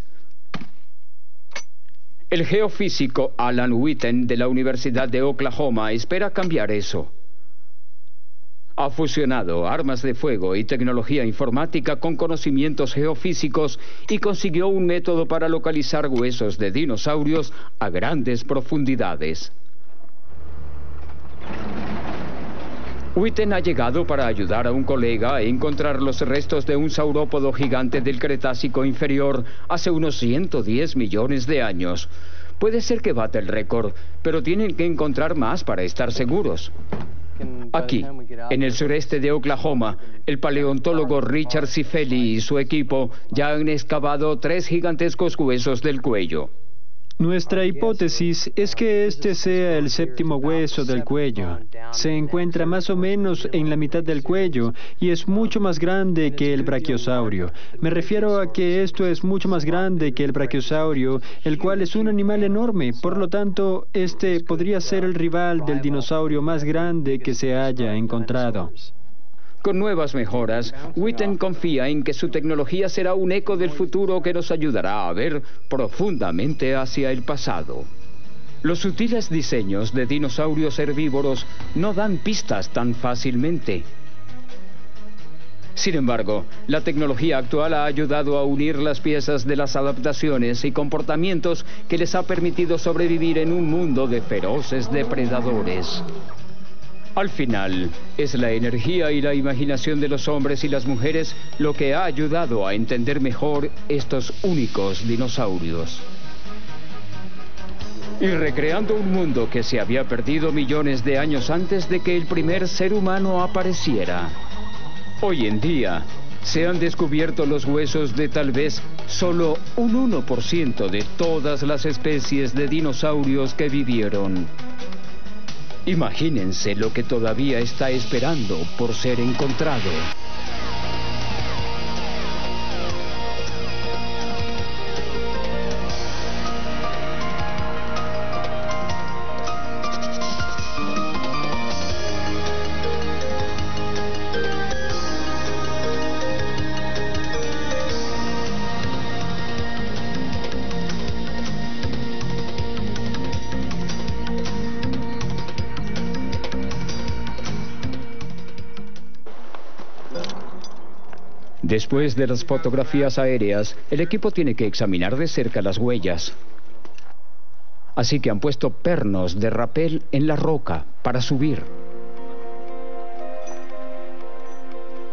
El geofísico Alan Witten de la Universidad de Oklahoma espera cambiar eso. Ha fusionado armas de fuego y tecnología informática con conocimientos geofísicos y consiguió un método para localizar huesos de dinosaurios a grandes profundidades. Witten ha llegado para ayudar a un colega a encontrar los restos de un saurópodo gigante del Cretácico inferior hace unos ciento diez millones de años. Puede ser que bata el récord, pero tienen que encontrar más para estar seguros. Aquí, en el sureste de Oklahoma, el paleontólogo Richard Cifelli y su equipo ya han excavado tres gigantescos huesos del cuello. Nuestra hipótesis es que este sea el séptimo hueso del cuello. Se encuentra más o menos en la mitad del cuello y es mucho más grande que el brachiosaurio. Me refiero a que esto es mucho más grande que el brachiosaurio, el cual es un animal enorme. Por lo tanto, este podría ser el rival del dinosaurio más grande que se haya encontrado. Con nuevas mejoras, Witten confía en que su tecnología será un eco del futuro que nos ayudará a ver profundamente hacia el pasado. Los sutiles diseños de dinosaurios herbívoros no dan pistas tan fácilmente. Sin embargo, la tecnología actual ha ayudado a unir las piezas de las adaptaciones y comportamientos que les ha permitido sobrevivir en un mundo de feroces depredadores. Al final, es la energía y la imaginación de los hombres y las mujeres lo que ha ayudado a entender mejor estos únicos dinosaurios. Y recreando un mundo que se había perdido millones de años antes de que el primer ser humano apareciera. Hoy en día, se han descubierto los huesos de tal vez solo un uno por ciento de todas las especies de dinosaurios que vivieron. Imagínense lo que todavía está esperando por ser encontrado. Después de las fotografías aéreas, el equipo tiene que examinar de cerca las huellas. Así que han puesto pernos de rapel en la roca para subir.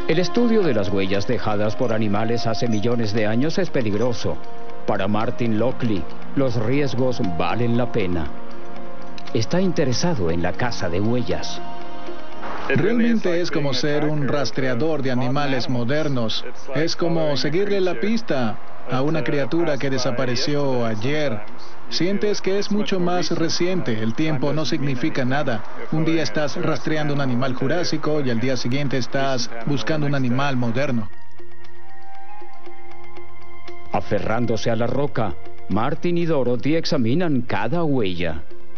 El estudio de las huellas dejadas por animales hace millones de años es peligroso. Para Martin Lockley, los riesgos valen la pena. Está interesado en la caza de huellas. Realmente es como ser un rastreador de animales modernos. Es como seguirle la pista a una criatura que desapareció ayer. Sientes que es mucho más reciente, el tiempo no significa nada. Un día estás rastreando un animal jurásico y al día siguiente estás buscando un animal moderno. Aferrándose a la roca, Martin y Dorothy examinan cada huella.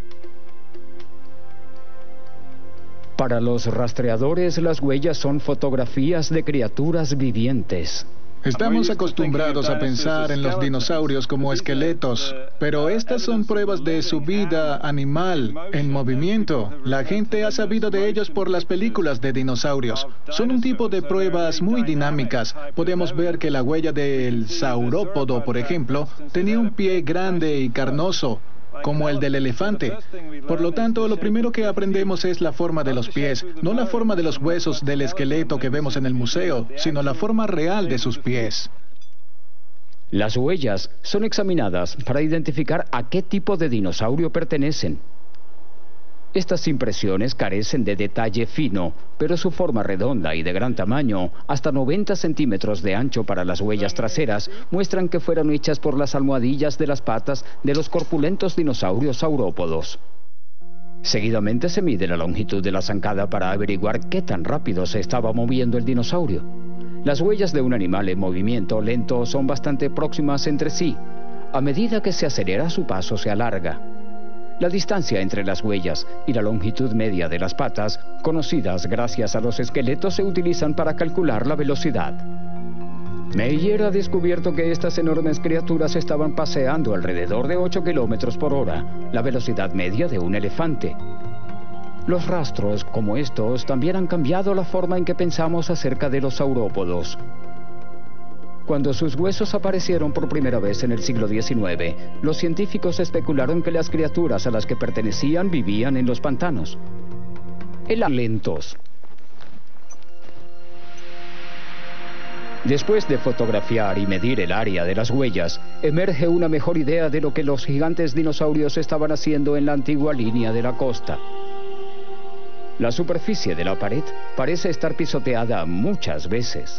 Para los rastreadores, las huellas son fotografías de criaturas vivientes. Estamos acostumbrados a pensar en los dinosaurios como esqueletos, pero estas son pruebas de su vida animal, en movimiento. La gente ha sabido de ellos por las películas de dinosaurios. Son un tipo de pruebas muy dinámicas. Podemos ver que la huella del saurópodo, por ejemplo, tenía un pie grande y carnoso, como el del elefante. Por lo tanto, lo primero que aprendemos es la forma de los pies, no la forma de los huesos del esqueleto que vemos en el museo, sino la forma real de sus pies. Las huellas son examinadas para identificar a qué tipo de dinosaurio pertenecen. Estas impresiones carecen de detalle fino, pero su forma redonda y de gran tamaño, hasta noventa centímetros de ancho para las huellas traseras, muestran que fueron hechas por las almohadillas de las patas de los corpulentos dinosaurios saurópodos. Seguidamente se mide la longitud de la zancada para averiguar qué tan rápido se estaba moviendo el dinosaurio. Las huellas de un animal en movimiento lento son bastante próximas entre sí. A medida que se acelera, su paso se alarga. La distancia entre las huellas y la longitud media de las patas, conocidas gracias a los esqueletos, se utilizan para calcular la velocidad. Meyer ha descubierto que estas enormes criaturas estaban paseando alrededor de ocho kilómetros por hora, la velocidad media de un elefante. Los rastros como estos también han cambiado la forma en que pensamos acerca de los saurópodos. Cuando sus huesos aparecieron por primera vez en el siglo diecinueve, los científicos especularon que las criaturas a las que pertenecían vivían en los pantanos. Eran lentos. Después de fotografiar y medir el área de las huellas, emerge una mejor idea de lo que los gigantes dinosaurios estaban haciendo en la antigua línea de la costa. La superficie de la pared parece estar pisoteada muchas veces.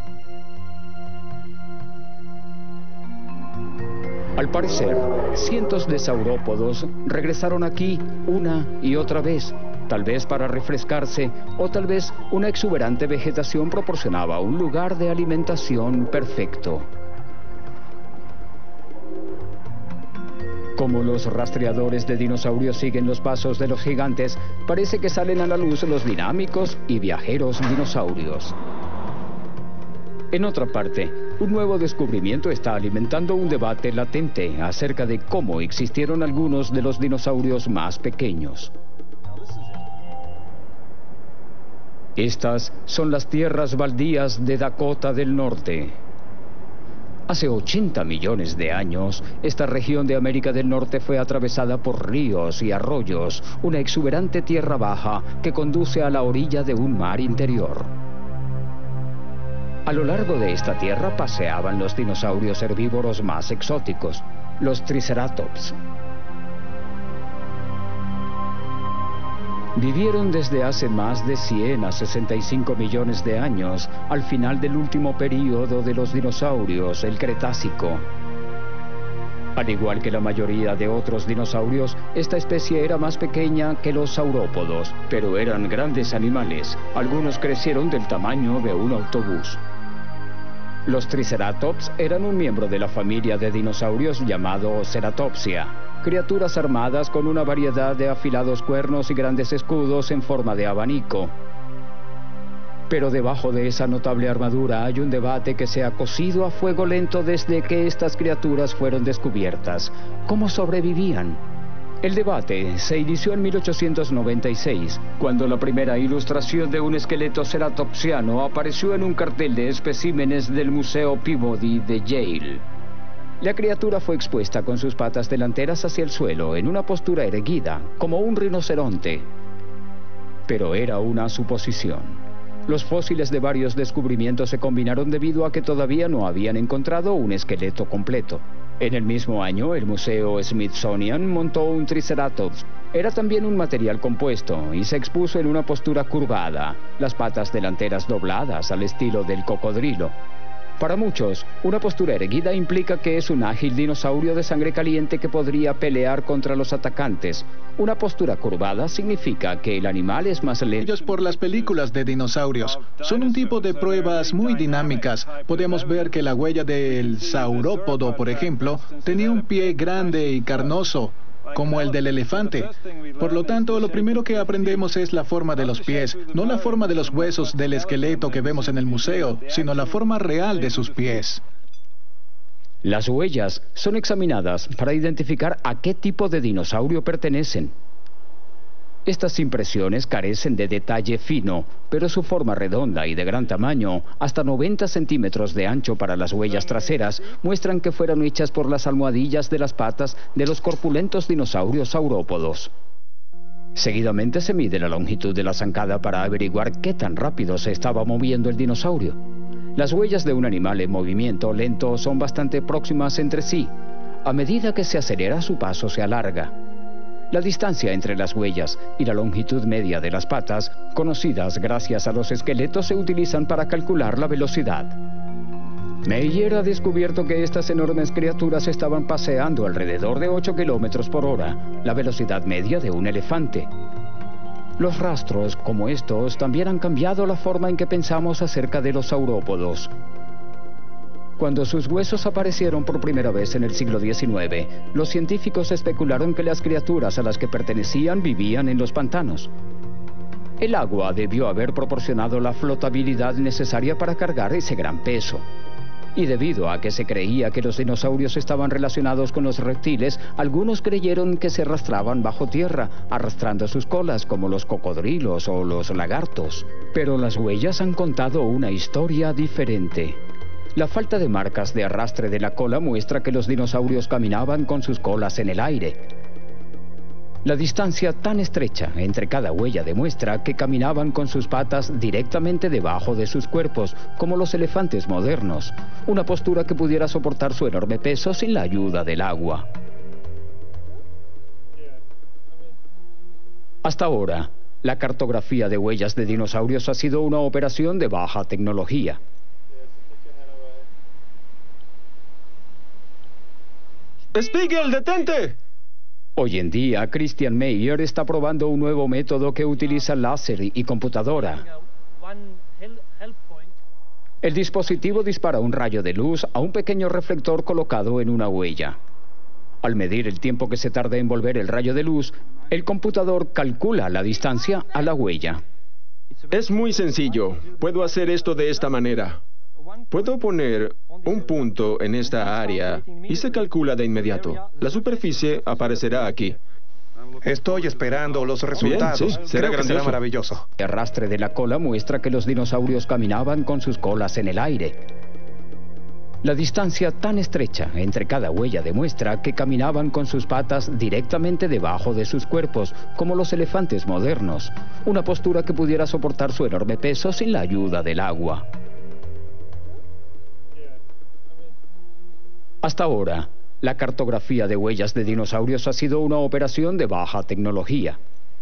Al parecer, cientos de saurópodos regresaron aquí una y otra vez, tal vez para refrescarse o tal vez una exuberante vegetación proporcionaba un lugar de alimentación perfecto. Como los rastreadores de dinosaurios siguen los pasos de los gigantes, parece que salen a la luz los dinámicos y viajeros dinosaurios. En otra parte, un nuevo descubrimiento está alimentando un debate latente acerca de cómo existieron algunos de los dinosaurios más pequeños. Estas son las tierras baldías de Dakota del Norte. Hace ochenta millones de años, esta región de América del Norte fue atravesada por ríos y arroyos, una exuberante tierra baja que conduce a la orilla de un mar interior. A lo largo de esta tierra paseaban los dinosaurios herbívoros más exóticos, los Triceratops. Vivieron desde hace más de cien a sesenta y cinco millones de años, al final del último período de los dinosaurios, el Cretácico. Al igual que la mayoría de otros dinosaurios, esta especie era más pequeña que los saurópodos, pero eran grandes animales. Algunos crecieron del tamaño de un autobús. Los Triceratops eran un miembro de la familia de dinosaurios llamado Ceratopsia, criaturas armadas con una variedad de afilados cuernos y grandes escudos en forma de abanico. Pero debajo de esa notable armadura hay un debate que se ha cocido a fuego lento desde que estas criaturas fueron descubiertas. ¿Cómo sobrevivían? El debate se inició en mil ochocientos noventa y seis, cuando la primera ilustración de un esqueleto ceratopsiano apareció en un cartel de especímenes del Museo Peabody de Yale. La criatura fue expuesta con sus patas delanteras hacia el suelo, en una postura erguida, como un rinoceronte. Pero era una suposición. Los fósiles de varios descubrimientos se combinaron debido a que todavía no habían encontrado un esqueleto completo. En el mismo año, el Museo Smithsonian montó un Triceratops. Era también un material compuesto y se expuso en una postura curvada, las patas delanteras dobladas al estilo del cocodrilo. Para muchos, una postura erguida implica que es un ágil dinosaurio de sangre caliente que podría pelear contra los atacantes. Una postura curvada significa que el animal es más lento. Ellos por las películas de dinosaurios. Son un tipo de pruebas muy dinámicas. Podemos ver que la huella del saurópodo, por ejemplo, tenía un pie grande y carnoso, como el del elefante. Por lo tanto, lo primero que aprendemos es la forma de los pies, no la forma de los huesos del esqueleto que vemos en el museo, sino la forma real de sus pies. Las huellas son examinadas para identificar a qué tipo de dinosaurio pertenecen. Estas impresiones carecen de detalle fino, pero su forma redonda y de gran tamaño, hasta noventa centímetros de ancho para las huellas traseras, muestran que fueron hechas por las almohadillas de las patas de los corpulentos dinosaurios saurópodos. Seguidamente se mide la longitud de la zancada para averiguar qué tan rápido se estaba moviendo el dinosaurio. Las huellas de un animal en movimiento lento son bastante próximas entre sí. A medida que se acelera, su paso se alarga. La distancia entre las huellas y la longitud media de las patas, conocidas gracias a los esqueletos, se utilizan para calcular la velocidad. Meyer ha descubierto que estas enormes criaturas estaban paseando alrededor de ocho kilómetros por hora, la velocidad media de un elefante. Los rastros como estos también han cambiado la forma en que pensamos acerca de los saurópodos. Cuando sus huesos aparecieron por primera vez en el siglo diecinueve, los científicos especularon que las criaturas a las que pertenecían vivían en los pantanos. El agua debió haber proporcionado la flotabilidad necesaria para cargar ese gran peso. Y debido a que se creía que los dinosaurios estaban relacionados con los reptiles, algunos creyeron que se arrastraban bajo tierra, arrastrando sus colas como los cocodrilos o los lagartos. Pero las huellas han contado una historia diferente. La falta de marcas de arrastre de la cola muestra que los dinosaurios caminaban con sus colas en el aire. La distancia tan estrecha entre cada huella demuestra que caminaban con sus patas directamente debajo de sus cuerpos, como los elefantes modernos, una postura que pudiera soportar su enorme peso sin la ayuda del agua. Hasta ahora, la cartografía de huellas de dinosaurios ha sido una operación de baja tecnología. ¡Spiegel, detente! Hoy en día, Christian Meyer está probando un nuevo método que utiliza láser y computadora. El dispositivo dispara un rayo de luz a un pequeño reflector colocado en una huella. Al medir el tiempo que se tarda en volver el rayo de luz, el computador calcula la distancia a la huella. Es muy sencillo. Puedo hacer esto de esta manera. Puedo poner un punto en esta área y se calcula de inmediato. La superficie aparecerá aquí. Estoy esperando los resultados. Bien, sí, será Creo que será maravilloso. El arrastre de la cola muestra que los dinosaurios caminaban con sus colas en el aire. La distancia tan estrecha entre cada huella demuestra que caminaban con sus patas directamente debajo de sus cuerpos, como los elefantes modernos, una postura que pudiera soportar su enorme peso sin la ayuda del agua. Hasta ahora, la cartografía de huellas de dinosaurios ha sido una operación de baja tecnología.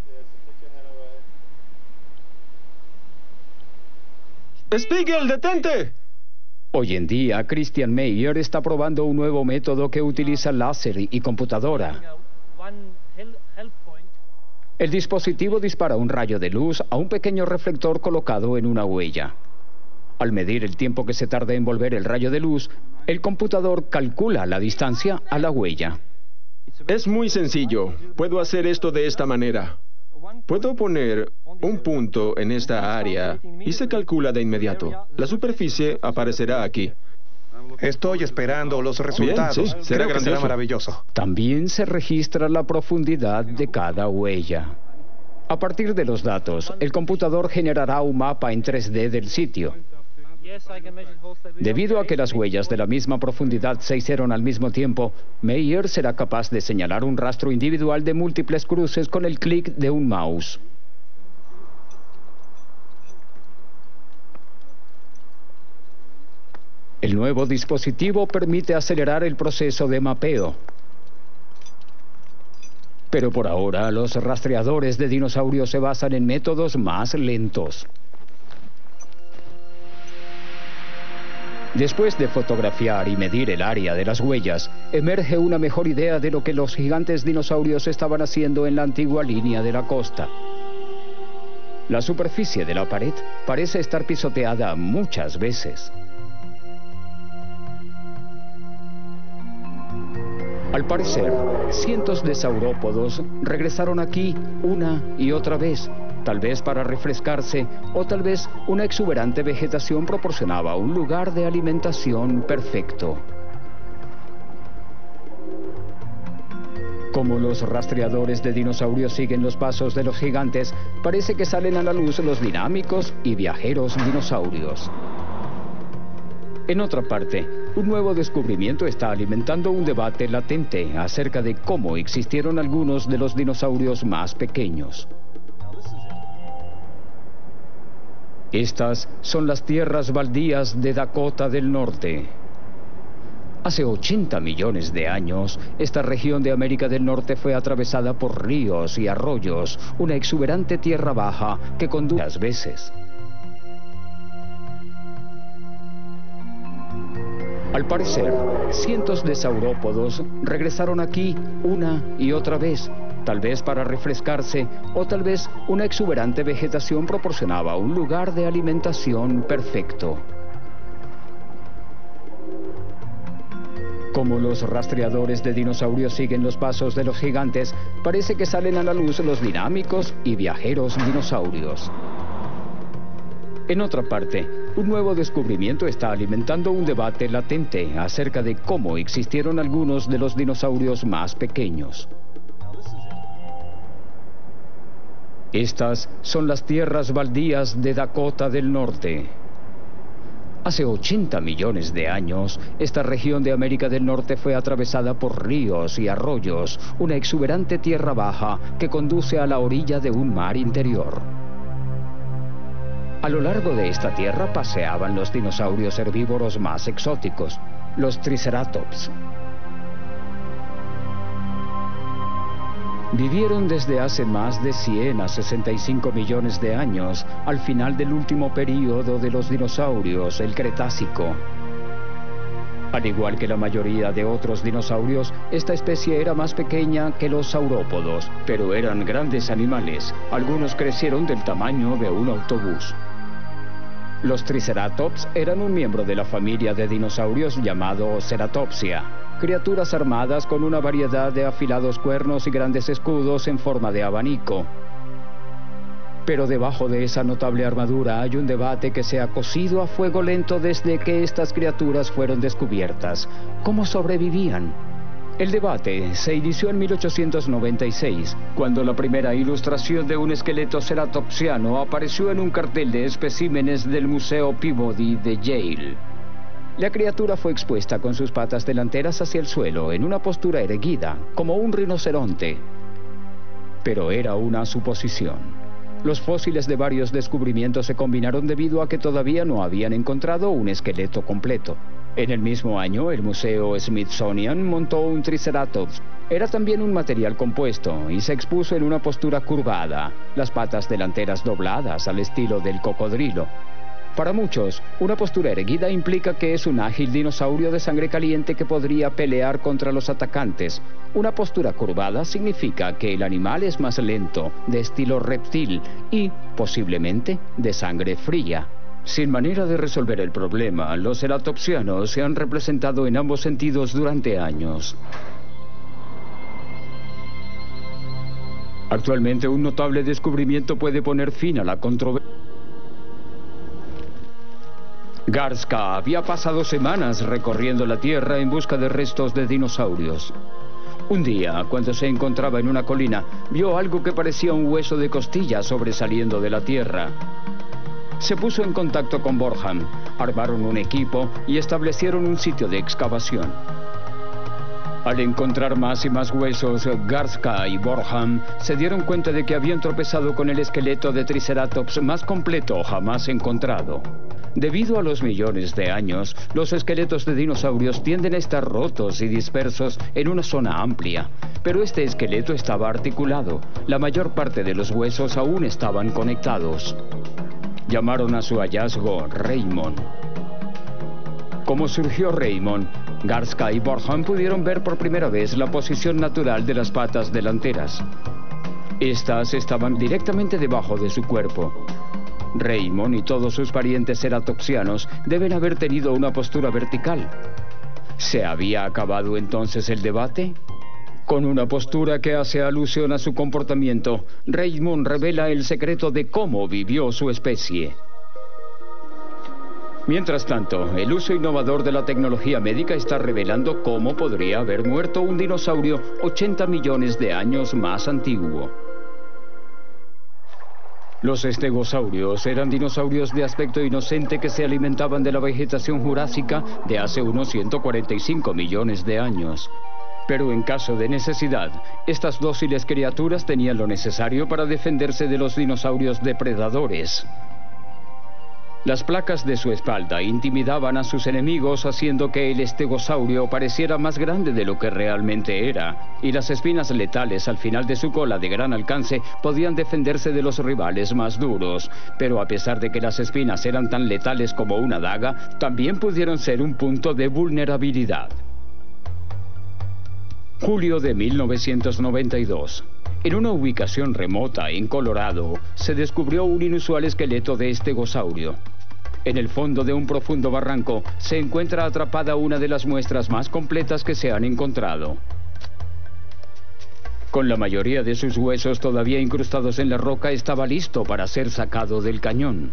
¡Spiegel, detente! Hoy en día, Christian Meyer está probando un nuevo método que utiliza láser y computadora. El dispositivo dispara un rayo de luz a un pequeño reflector colocado en una huella. Al medir el tiempo que se tarda en volver el rayo de luz, el computador calcula la distancia a la huella. Es muy sencillo. Puedo hacer esto de esta manera. Puedo poner un punto en esta área y se calcula de inmediato. La superficie aparecerá aquí. Estoy esperando los resultados. Bien, sí, será Creo que será maravilloso. También se registra la profundidad de cada huella. A partir de los datos, el computador generará un mapa en tres D del sitio. Debido a que las huellas de la misma profundidad se hicieron al mismo tiempo, Meyer será capaz de señalar un rastro individual de múltiples cruces con el clic de un mouse. El nuevo dispositivo permite acelerar el proceso de mapeo. Pero por ahora, los rastreadores de dinosaurios se basan en métodos más lentos. Después de fotografiar y medir el área de las huellas, emerge una mejor idea de lo que los gigantes dinosaurios estaban haciendo en la antigua línea de la costa. La superficie de la pared parece estar pisoteada muchas veces. Al parecer, cientos de saurópodos regresaron aquí una y otra vez, tal vez para refrescarse o tal vez una exuberante vegetación proporcionaba un lugar de alimentación perfecto. Como los rastreadores de dinosaurios siguen los pasos de los gigantes, parece que salen a la luz los dinámicos y viajeros dinosaurios. En otra parte, un nuevo descubrimiento está alimentando un debate latente acerca de cómo existieron algunos de los dinosaurios más pequeños. Estas son las tierras baldías de Dakota del Norte. Hace ochenta millones de años, esta región de América del Norte fue atravesada por ríos y arroyos, una exuberante tierra baja que conduce a veces. Al parecer, cientos de saurópodos regresaron aquí una y otra vez, tal vez para refrescarse o tal vez una exuberante vegetación proporcionaba un lugar de alimentación perfecto. Como los rastreadores de dinosaurios siguen los pasos de los gigantes, parece que salen a la luz los dinámicos y viajeros dinosaurios. En otra parte, un nuevo descubrimiento está alimentando un debate latente acerca de cómo existieron algunos de los dinosaurios más pequeños. Estas son las tierras baldías de Dakota del Norte. Hace ochenta millones de años, esta región de América del Norte fue atravesada por ríos y arroyos, una exuberante tierra baja que conduce a la orilla de un mar interior. A lo largo de esta tierra paseaban los dinosaurios herbívoros más exóticos, los Triceratops. Vivieron desde hace más de cien a sesenta y cinco millones de años, al final del último período de los dinosaurios, el Cretácico. Al igual que la mayoría de otros dinosaurios, esta especie era más pequeña que los saurópodos, pero eran grandes animales. Algunos crecieron del tamaño de un autobús. Los Triceratops eran un miembro de la familia de dinosaurios llamado Ceratopsia, criaturas armadas con una variedad de afilados cuernos y grandes escudos en forma de abanico. Pero debajo de esa notable armadura hay un debate que se ha cocido a fuego lento desde que estas criaturas fueron descubiertas. ¿Cómo sobrevivían? El debate se inició en mil ochocientos noventa y seis, cuando la primera ilustración de un esqueleto ceratopsiano apareció en un cartel de especímenes del Museo Peabody de Yale. La criatura fue expuesta con sus patas delanteras hacia el suelo, en una postura erguida, como un rinoceronte. Pero era una suposición. Los fósiles de varios descubrimientos se combinaron debido a que todavía no habían encontrado un esqueleto completo. En el mismo año, el Museo Smithsonian montó un Triceratops. Era también un material compuesto y se expuso en una postura curvada, las patas delanteras dobladas al estilo del cocodrilo. Para muchos, una postura erguida implica que es un ágil dinosaurio de sangre caliente que podría pelear contra los atacantes. Una postura curvada significa que el animal es más lento, de estilo reptil y, posiblemente, de sangre fría. Sin manera de resolver el problema, los ceratopsianos se han representado en ambos sentidos durante años. Actualmente, un notable descubrimiento puede poner fin a la controversia. Garska había pasado semanas recorriendo la Tierra en busca de restos de dinosaurios. Un día, cuando se encontraba en una colina, vio algo que parecía un hueso de costilla sobresaliendo de la tierra. Se puso en contacto con Borham, armaron un equipo y establecieron un sitio de excavación. Al encontrar más y más huesos, Garska y Borham se dieron cuenta de que habían tropezado con el esqueleto de Triceratops más completo jamás encontrado. Debido a los millones de años, los esqueletos de dinosaurios tienden a estar rotos y dispersos en una zona amplia, pero este esqueleto estaba articulado. La mayor parte de los huesos aún estaban conectados. Llamaron a su hallazgo Raymond. Como surgió Raymond, Garska y Bornholm pudieron ver por primera vez la posición natural de las patas delanteras. Estas estaban directamente debajo de su cuerpo. Raymond y todos sus parientes ceratopsianos deben haber tenido una postura vertical. ¿Se había acabado entonces el debate? Con una postura que hace alusión a su comportamiento, Raymond revela el secreto de cómo vivió su especie. Mientras tanto, el uso innovador de la tecnología médica está revelando cómo podría haber muerto un dinosaurio ochenta millones de años más antiguo. Los estegosaurios eran dinosaurios de aspecto inocente que se alimentaban de la vegetación jurásica de hace unos ciento cuarenta y cinco millones de años. Pero en caso de necesidad, estas dóciles criaturas tenían lo necesario para defenderse de los dinosaurios depredadores. Las placas de su espalda intimidaban a sus enemigos, haciendo que el estegosaurio pareciera más grande de lo que realmente era, y las espinas letales al final de su cola de gran alcance podían defenderse de los rivales más duros. Pero a pesar de que las espinas eran tan letales como una daga, también pudieron ser un punto de vulnerabilidad. Julio de mil novecientos noventa y dos. En una ubicación remota en Colorado, se descubrió un inusual esqueleto de estegosaurio. En el fondo de un profundo barranco se encuentra atrapada una de las muestras más completas que se han encontrado. Con la mayoría de sus huesos todavía incrustados en la roca, estaba listo para ser sacado del cañón.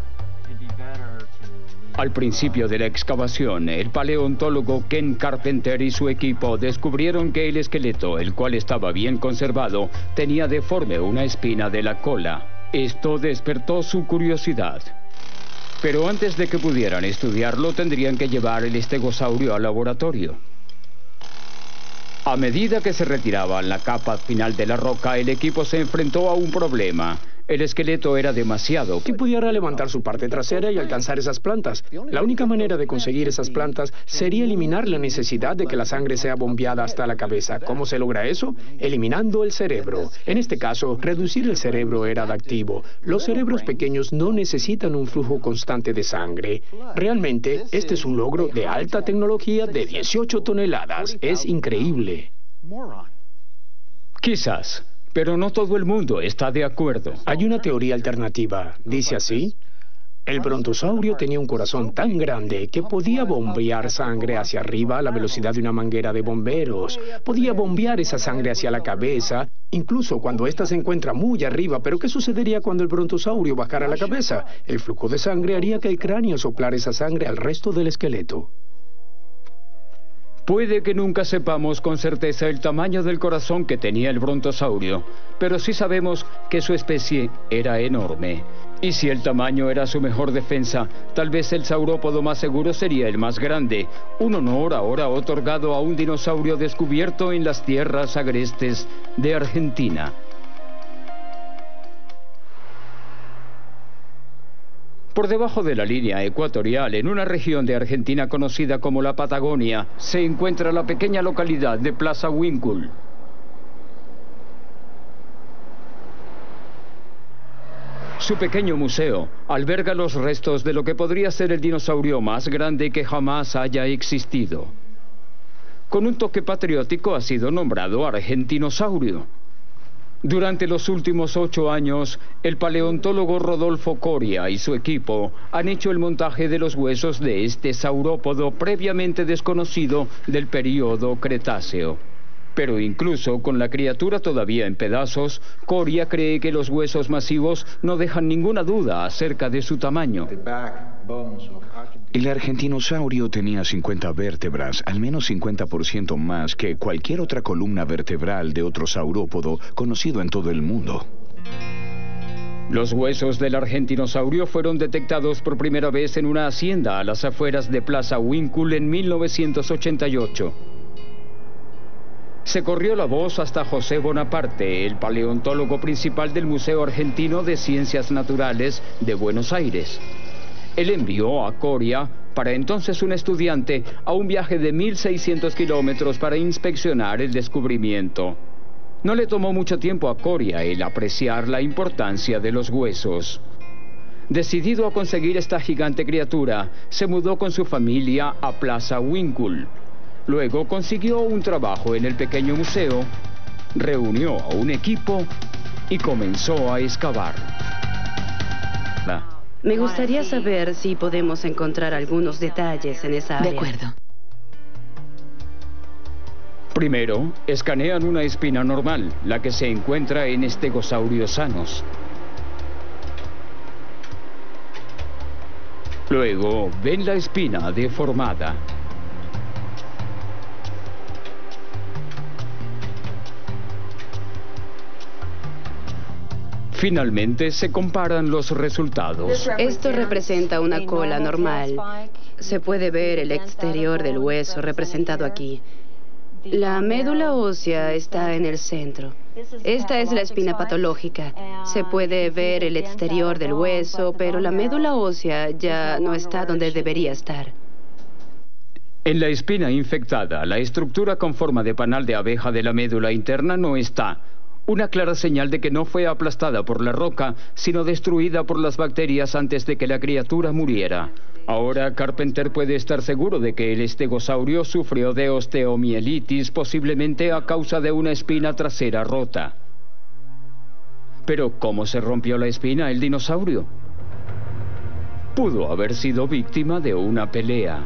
Al principio de la excavación, el paleontólogo Ken Carpenter y su equipo descubrieron que el esqueleto, el cual estaba bien conservado, tenía deforme una espina de la cola. Esto despertó su curiosidad. Pero antes de que pudieran estudiarlo, tendrían que llevar el estegosaurio al laboratorio. A medida que se retiraba la capa final de la roca, el equipo se enfrentó a un problema. El esqueleto era demasiado. Que pudiera levantar su parte trasera y alcanzar esas plantas. La única manera de conseguir esas plantas sería eliminar la necesidad de que la sangre sea bombeada hasta la cabeza. ¿Cómo se logra eso? Eliminando el cerebro. En este caso, reducir el cerebro era adaptivo. Los cerebros pequeños no necesitan un flujo constante de sangre. Realmente, este es un logro de alta tecnología de dieciocho toneladas. Es increíble. Quizás. Pero no todo el mundo está de acuerdo. Hay una teoría alternativa. Dice así: el brontosaurio tenía un corazón tan grande que podía bombear sangre hacia arriba a la velocidad de una manguera de bomberos. Podía bombear esa sangre hacia la cabeza, incluso cuando ésta se encuentra muy arriba. Pero ¿qué sucedería cuando el brontosaurio bajara la cabeza? El flujo de sangre haría que el cráneo soplara esa sangre al resto del esqueleto. Puede que nunca sepamos con certeza el tamaño del corazón que tenía el brontosaurio, pero sí sabemos que su especie era enorme. Y si el tamaño era su mejor defensa, tal vez el saurópodo más seguro sería el más grande, un honor ahora otorgado a un dinosaurio descubierto en las tierras agrestes de Argentina. Por debajo de la línea ecuatorial, en una región de Argentina conocida como la Patagonia, se encuentra la pequeña localidad de Plaza Winkle. Su pequeño museo alberga los restos de lo que podría ser el dinosaurio más grande que jamás haya existido. Con un toque patriótico ha sido nombrado Argentinosaurio. Durante los últimos ocho años, el paleontólogo Rodolfo Coria y su equipo han hecho el montaje de los huesos de este saurópodo previamente desconocido del período Cretáceo. Pero incluso con la criatura todavía en pedazos, Coria cree que los huesos masivos no dejan ninguna duda acerca de su tamaño. El argentinosaurio tenía cincuenta vértebras, al menos cincuenta por ciento más que cualquier otra columna vertebral de otro saurópodo conocido en todo el mundo. Los huesos del argentinosaurio fueron detectados por primera vez en una hacienda a las afueras de Plaza Winkle en mil novecientos ochenta y ocho. Se corrió la voz hasta José Bonaparte, el paleontólogo principal del Museo Argentino de Ciencias Naturales de Buenos Aires. Él envió a Coria, para entonces un estudiante, a un viaje de mil seiscientos kilómetros para inspeccionar el descubrimiento. No le tomó mucho tiempo a Coria el apreciar la importancia de los huesos. Decidido a conseguir esta gigante criatura, se mudó con su familia a Plaza Winkle. Luego consiguió un trabajo en el pequeño museo, reunió a un equipo y comenzó a excavar. Me gustaría saber si podemos encontrar algunos detalles en esa área. De acuerdo. Primero, escanean una espina normal, la que se encuentra en estegosaurios sanos. Luego, ven la espina deformada. Finalmente, se comparan los resultados. Esto representa una cola normal. Se puede ver el exterior del hueso representado aquí. La médula ósea está en el centro. Esta es la espina patológica. Se puede ver el exterior del hueso, pero la médula ósea ya no está donde debería estar. En la espina infectada, la estructura con forma de panal de abeja de la médula interna no está. Una clara señal de que no fue aplastada por la roca, sino destruida por las bacterias antes de que la criatura muriera. Ahora Carpenter puede estar seguro de que el estegosaurio sufrió de osteomielitis, posiblemente a causa de una espina trasera rota. Pero ¿cómo se rompió la espina el dinosaurio? Pudo haber sido víctima de una pelea.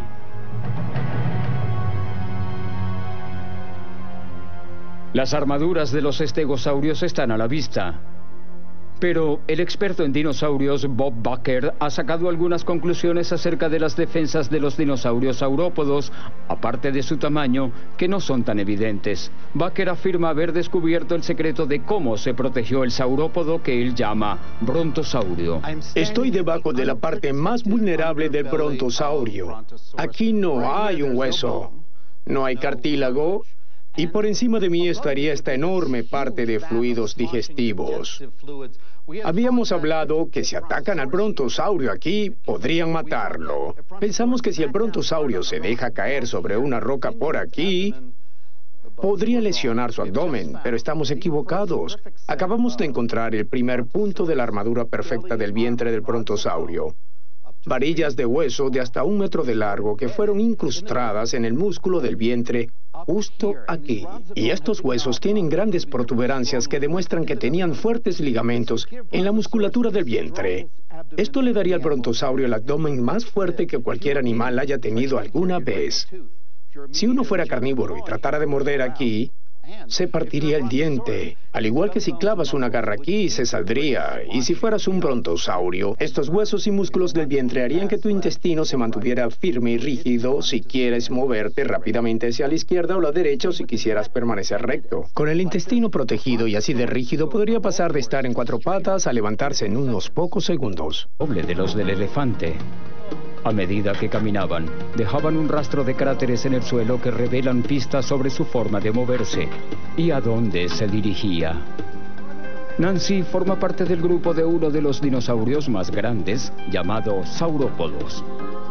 Las armaduras de los estegosaurios están a la vista. Pero el experto en dinosaurios Bob Bakker ha sacado algunas conclusiones acerca de las defensas de los dinosaurios saurópodos, aparte de su tamaño, que no son tan evidentes. Bakker afirma haber descubierto el secreto de cómo se protegió el saurópodo que él llama brontosaurio. Estoy debajo de la parte más vulnerable del brontosaurio. Aquí no hay un hueso, no hay cartílago, y por encima de mí estaría esta enorme parte de fluidos digestivos. Habíamos hablado que si atacan al brontosaurio aquí, podrían matarlo. Pensamos que si el brontosaurio se deja caer sobre una roca por aquí, podría lesionar su abdomen, pero estamos equivocados. Acabamos de encontrar el primer punto de la armadura perfecta del vientre del brontosaurio. Varillas de hueso de hasta un metro de largo que fueron incrustadas en el músculo del vientre justo aquí. Y estos huesos tienen grandes protuberancias que demuestran que tenían fuertes ligamentos en la musculatura del vientre. Esto le daría al brontosaurio el abdomen más fuerte que cualquier animal haya tenido alguna vez. Si uno fuera carnívoro y tratara de morder aquí, se partiría el diente. Al igual que si clavas una garra aquí, se saldría. Y si fueras un brontosaurio, estos huesos y músculos del vientre harían que tu intestino se mantuviera firme y rígido si quieres moverte rápidamente hacia la izquierda o la derecha o si quisieras permanecer recto. Con el intestino protegido y así de rígido, podría pasar de estar en cuatro patas a levantarse en unos pocos segundos. Doble de los del elefante. A medida que caminaban, dejaban un rastro de cráteres en el suelo que revelan pistas sobre su forma de moverse y a dónde se dirigía. Nancy forma parte del grupo de uno de los dinosaurios más grandes, llamado saurópodos.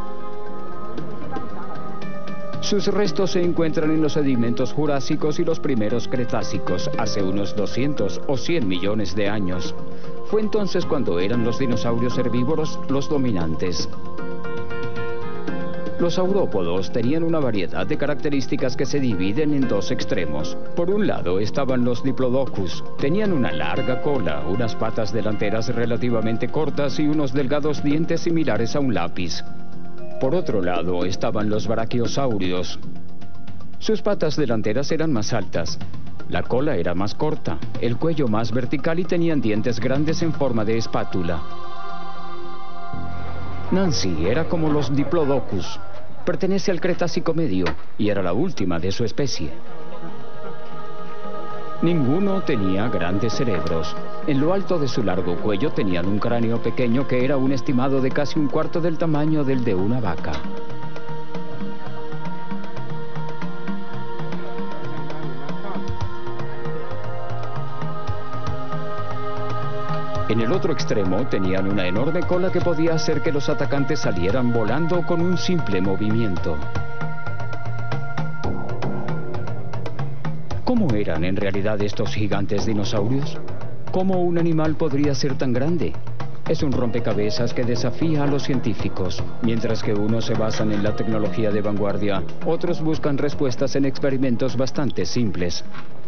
Sus restos se encuentran en los sedimentos jurásicos y los primeros cretácicos, hace unos doscientos o cien millones de años. Fue entonces cuando eran los dinosaurios herbívoros los dominantes. Los saurópodos tenían una variedad de características que se dividen en dos extremos. Por un lado estaban los diplodocus. Tenían una larga cola, unas patas delanteras relativamente cortas y unos delgados dientes similares a un lápiz. Por otro lado estaban los brachiosaurios. Sus patas delanteras eran más altas. La cola era más corta, el cuello más vertical y tenían dientes grandes en forma de espátula. Nancy era como los diplodocus. Pertenece al Cretácico medio y era la última de su especie. Ninguno tenía grandes cerebros. En lo alto de su largo cuello tenían un cráneo pequeño que era un estimado de casi un cuarto del tamaño del de una vaca. En el otro extremo tenían una enorme cola que podía hacer que los atacantes salieran volando con un simple movimiento. ¿Cómo eran en realidad estos gigantes dinosaurios? ¿Cómo un animal podría ser tan grande? Es un rompecabezas que desafía a los científicos. Mientras que unos se basan en la tecnología de vanguardia, otros buscan respuestas en experimentos bastante simples.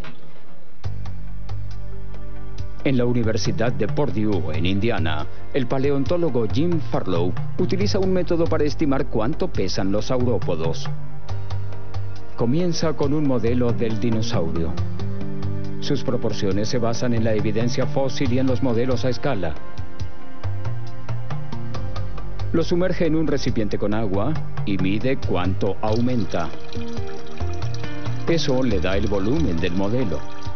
En la Universidad de Purdue, en Indiana, el paleontólogo Jim Farlow utiliza un método para estimar cuánto pesan los saurópodos. Comienza con un modelo del dinosaurio. Sus proporciones se basan en la evidencia fósil y en los modelos a escala. Lo sumerge en un recipiente con agua y mide cuánto aumenta. Eso le da el volumen del modelo.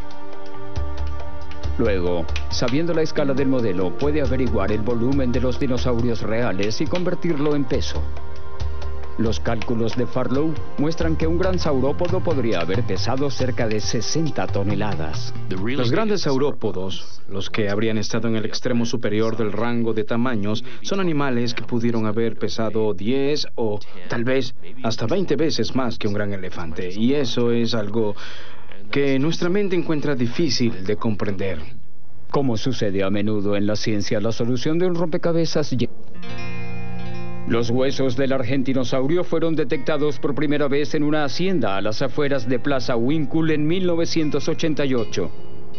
Luego, sabiendo la escala del modelo, puede averiguar el volumen de los dinosaurios reales y convertirlo en peso. Los cálculos de Farlow muestran que un gran saurópodo podría haber pesado cerca de sesenta toneladas. Los grandes saurópodos, los que habrían estado en el extremo superior del rango de tamaños, son animales que pudieron haber pesado diez o tal vez hasta veinte veces más que un gran elefante. Y eso es algo que nuestra mente encuentra difícil de comprender. Como sucede a menudo en la ciencia, la solución de un rompecabezas... Los huesos del argentinosaurio fueron detectados por primera vez en una hacienda a las afueras de Plaza Winkle en mil novecientos ochenta y ocho.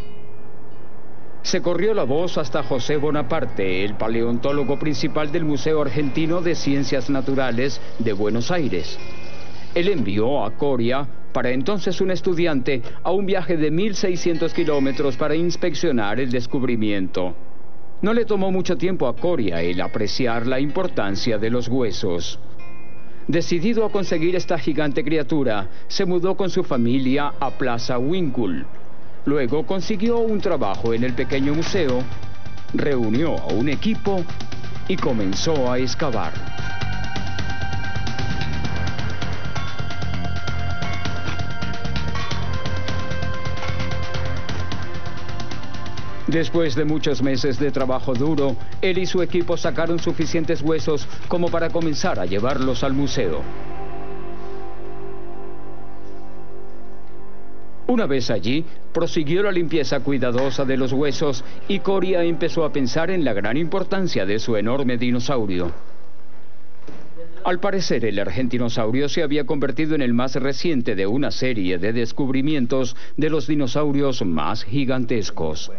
Se corrió la voz hasta José Bonaparte, el paleontólogo principal del Museo Argentino de Ciencias Naturales de Buenos Aires. Él envió a Coria, para entonces un estudiante, a un viaje de mil seiscientos kilómetros para inspeccionar el descubrimiento. No le tomó mucho tiempo a Coria el apreciar la importancia de los huesos. Decidido a conseguir esta gigante criatura, se mudó con su familia a Plaza Winkle. Luego consiguió un trabajo en el pequeño museo, reunió a un equipo y comenzó a excavar. Después de muchos meses de trabajo duro, él y su equipo sacaron suficientes huesos como para comenzar a llevarlos al museo. Una vez allí, prosiguió la limpieza cuidadosa de los huesos y Coria empezó a pensar en la gran importancia de su enorme dinosaurio. Al parecer, el argentinosaurio se había convertido en el más reciente de una serie de descubrimientos de los dinosaurios más gigantescos.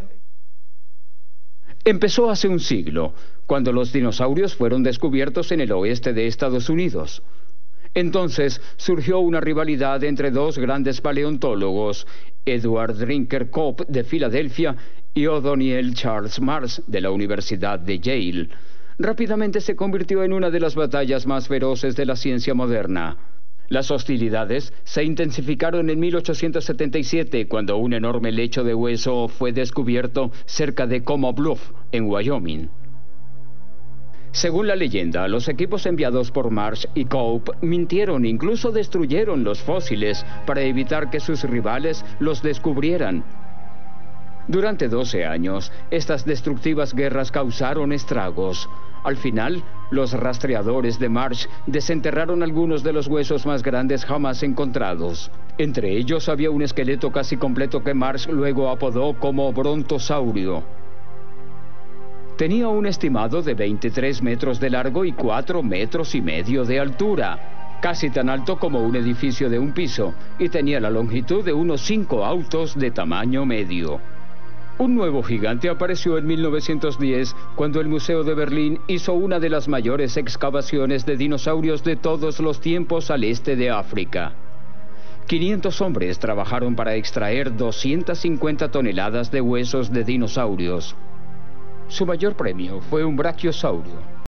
Empezó hace un siglo, cuando los dinosaurios fueron descubiertos en el oeste de Estados Unidos. Entonces surgió una rivalidad entre dos grandes paleontólogos, Edward Drinker Cope de Filadelfia y Othniel Charles Mars de la Universidad de Yale. Rápidamente se convirtió en una de las batallas más feroces de la ciencia moderna. Las hostilidades se intensificaron en mil ochocientos setenta y siete, cuando un enorme lecho de hueso fue descubierto cerca de Como Bluff, en Wyoming. Según la leyenda, los equipos enviados por Marsh y Cope mintieron, incluso destruyeron los fósiles para evitar que sus rivales los descubrieran. Durante doce años, estas destructivas guerras causaron estragos. Al final, los rastreadores de Marsh desenterraron algunos de los huesos más grandes jamás encontrados. Entre ellos había un esqueleto casi completo que Marsh luego apodó como brontosaurio. Tenía un estimado de veintitrés metros de largo y cuatro metros y medio de altura, casi tan alto como un edificio de un piso, y tenía la longitud de unos cinco autos de tamaño medio. Un nuevo gigante apareció en mil novecientos diez, cuando el Museo de Berlín hizo una de las mayores excavaciones de dinosaurios de todos los tiempos al este de África. quinientos hombres trabajaron para extraer doscientas cincuenta toneladas de huesos de dinosaurios. Su mayor premio fue un brachiosaurio.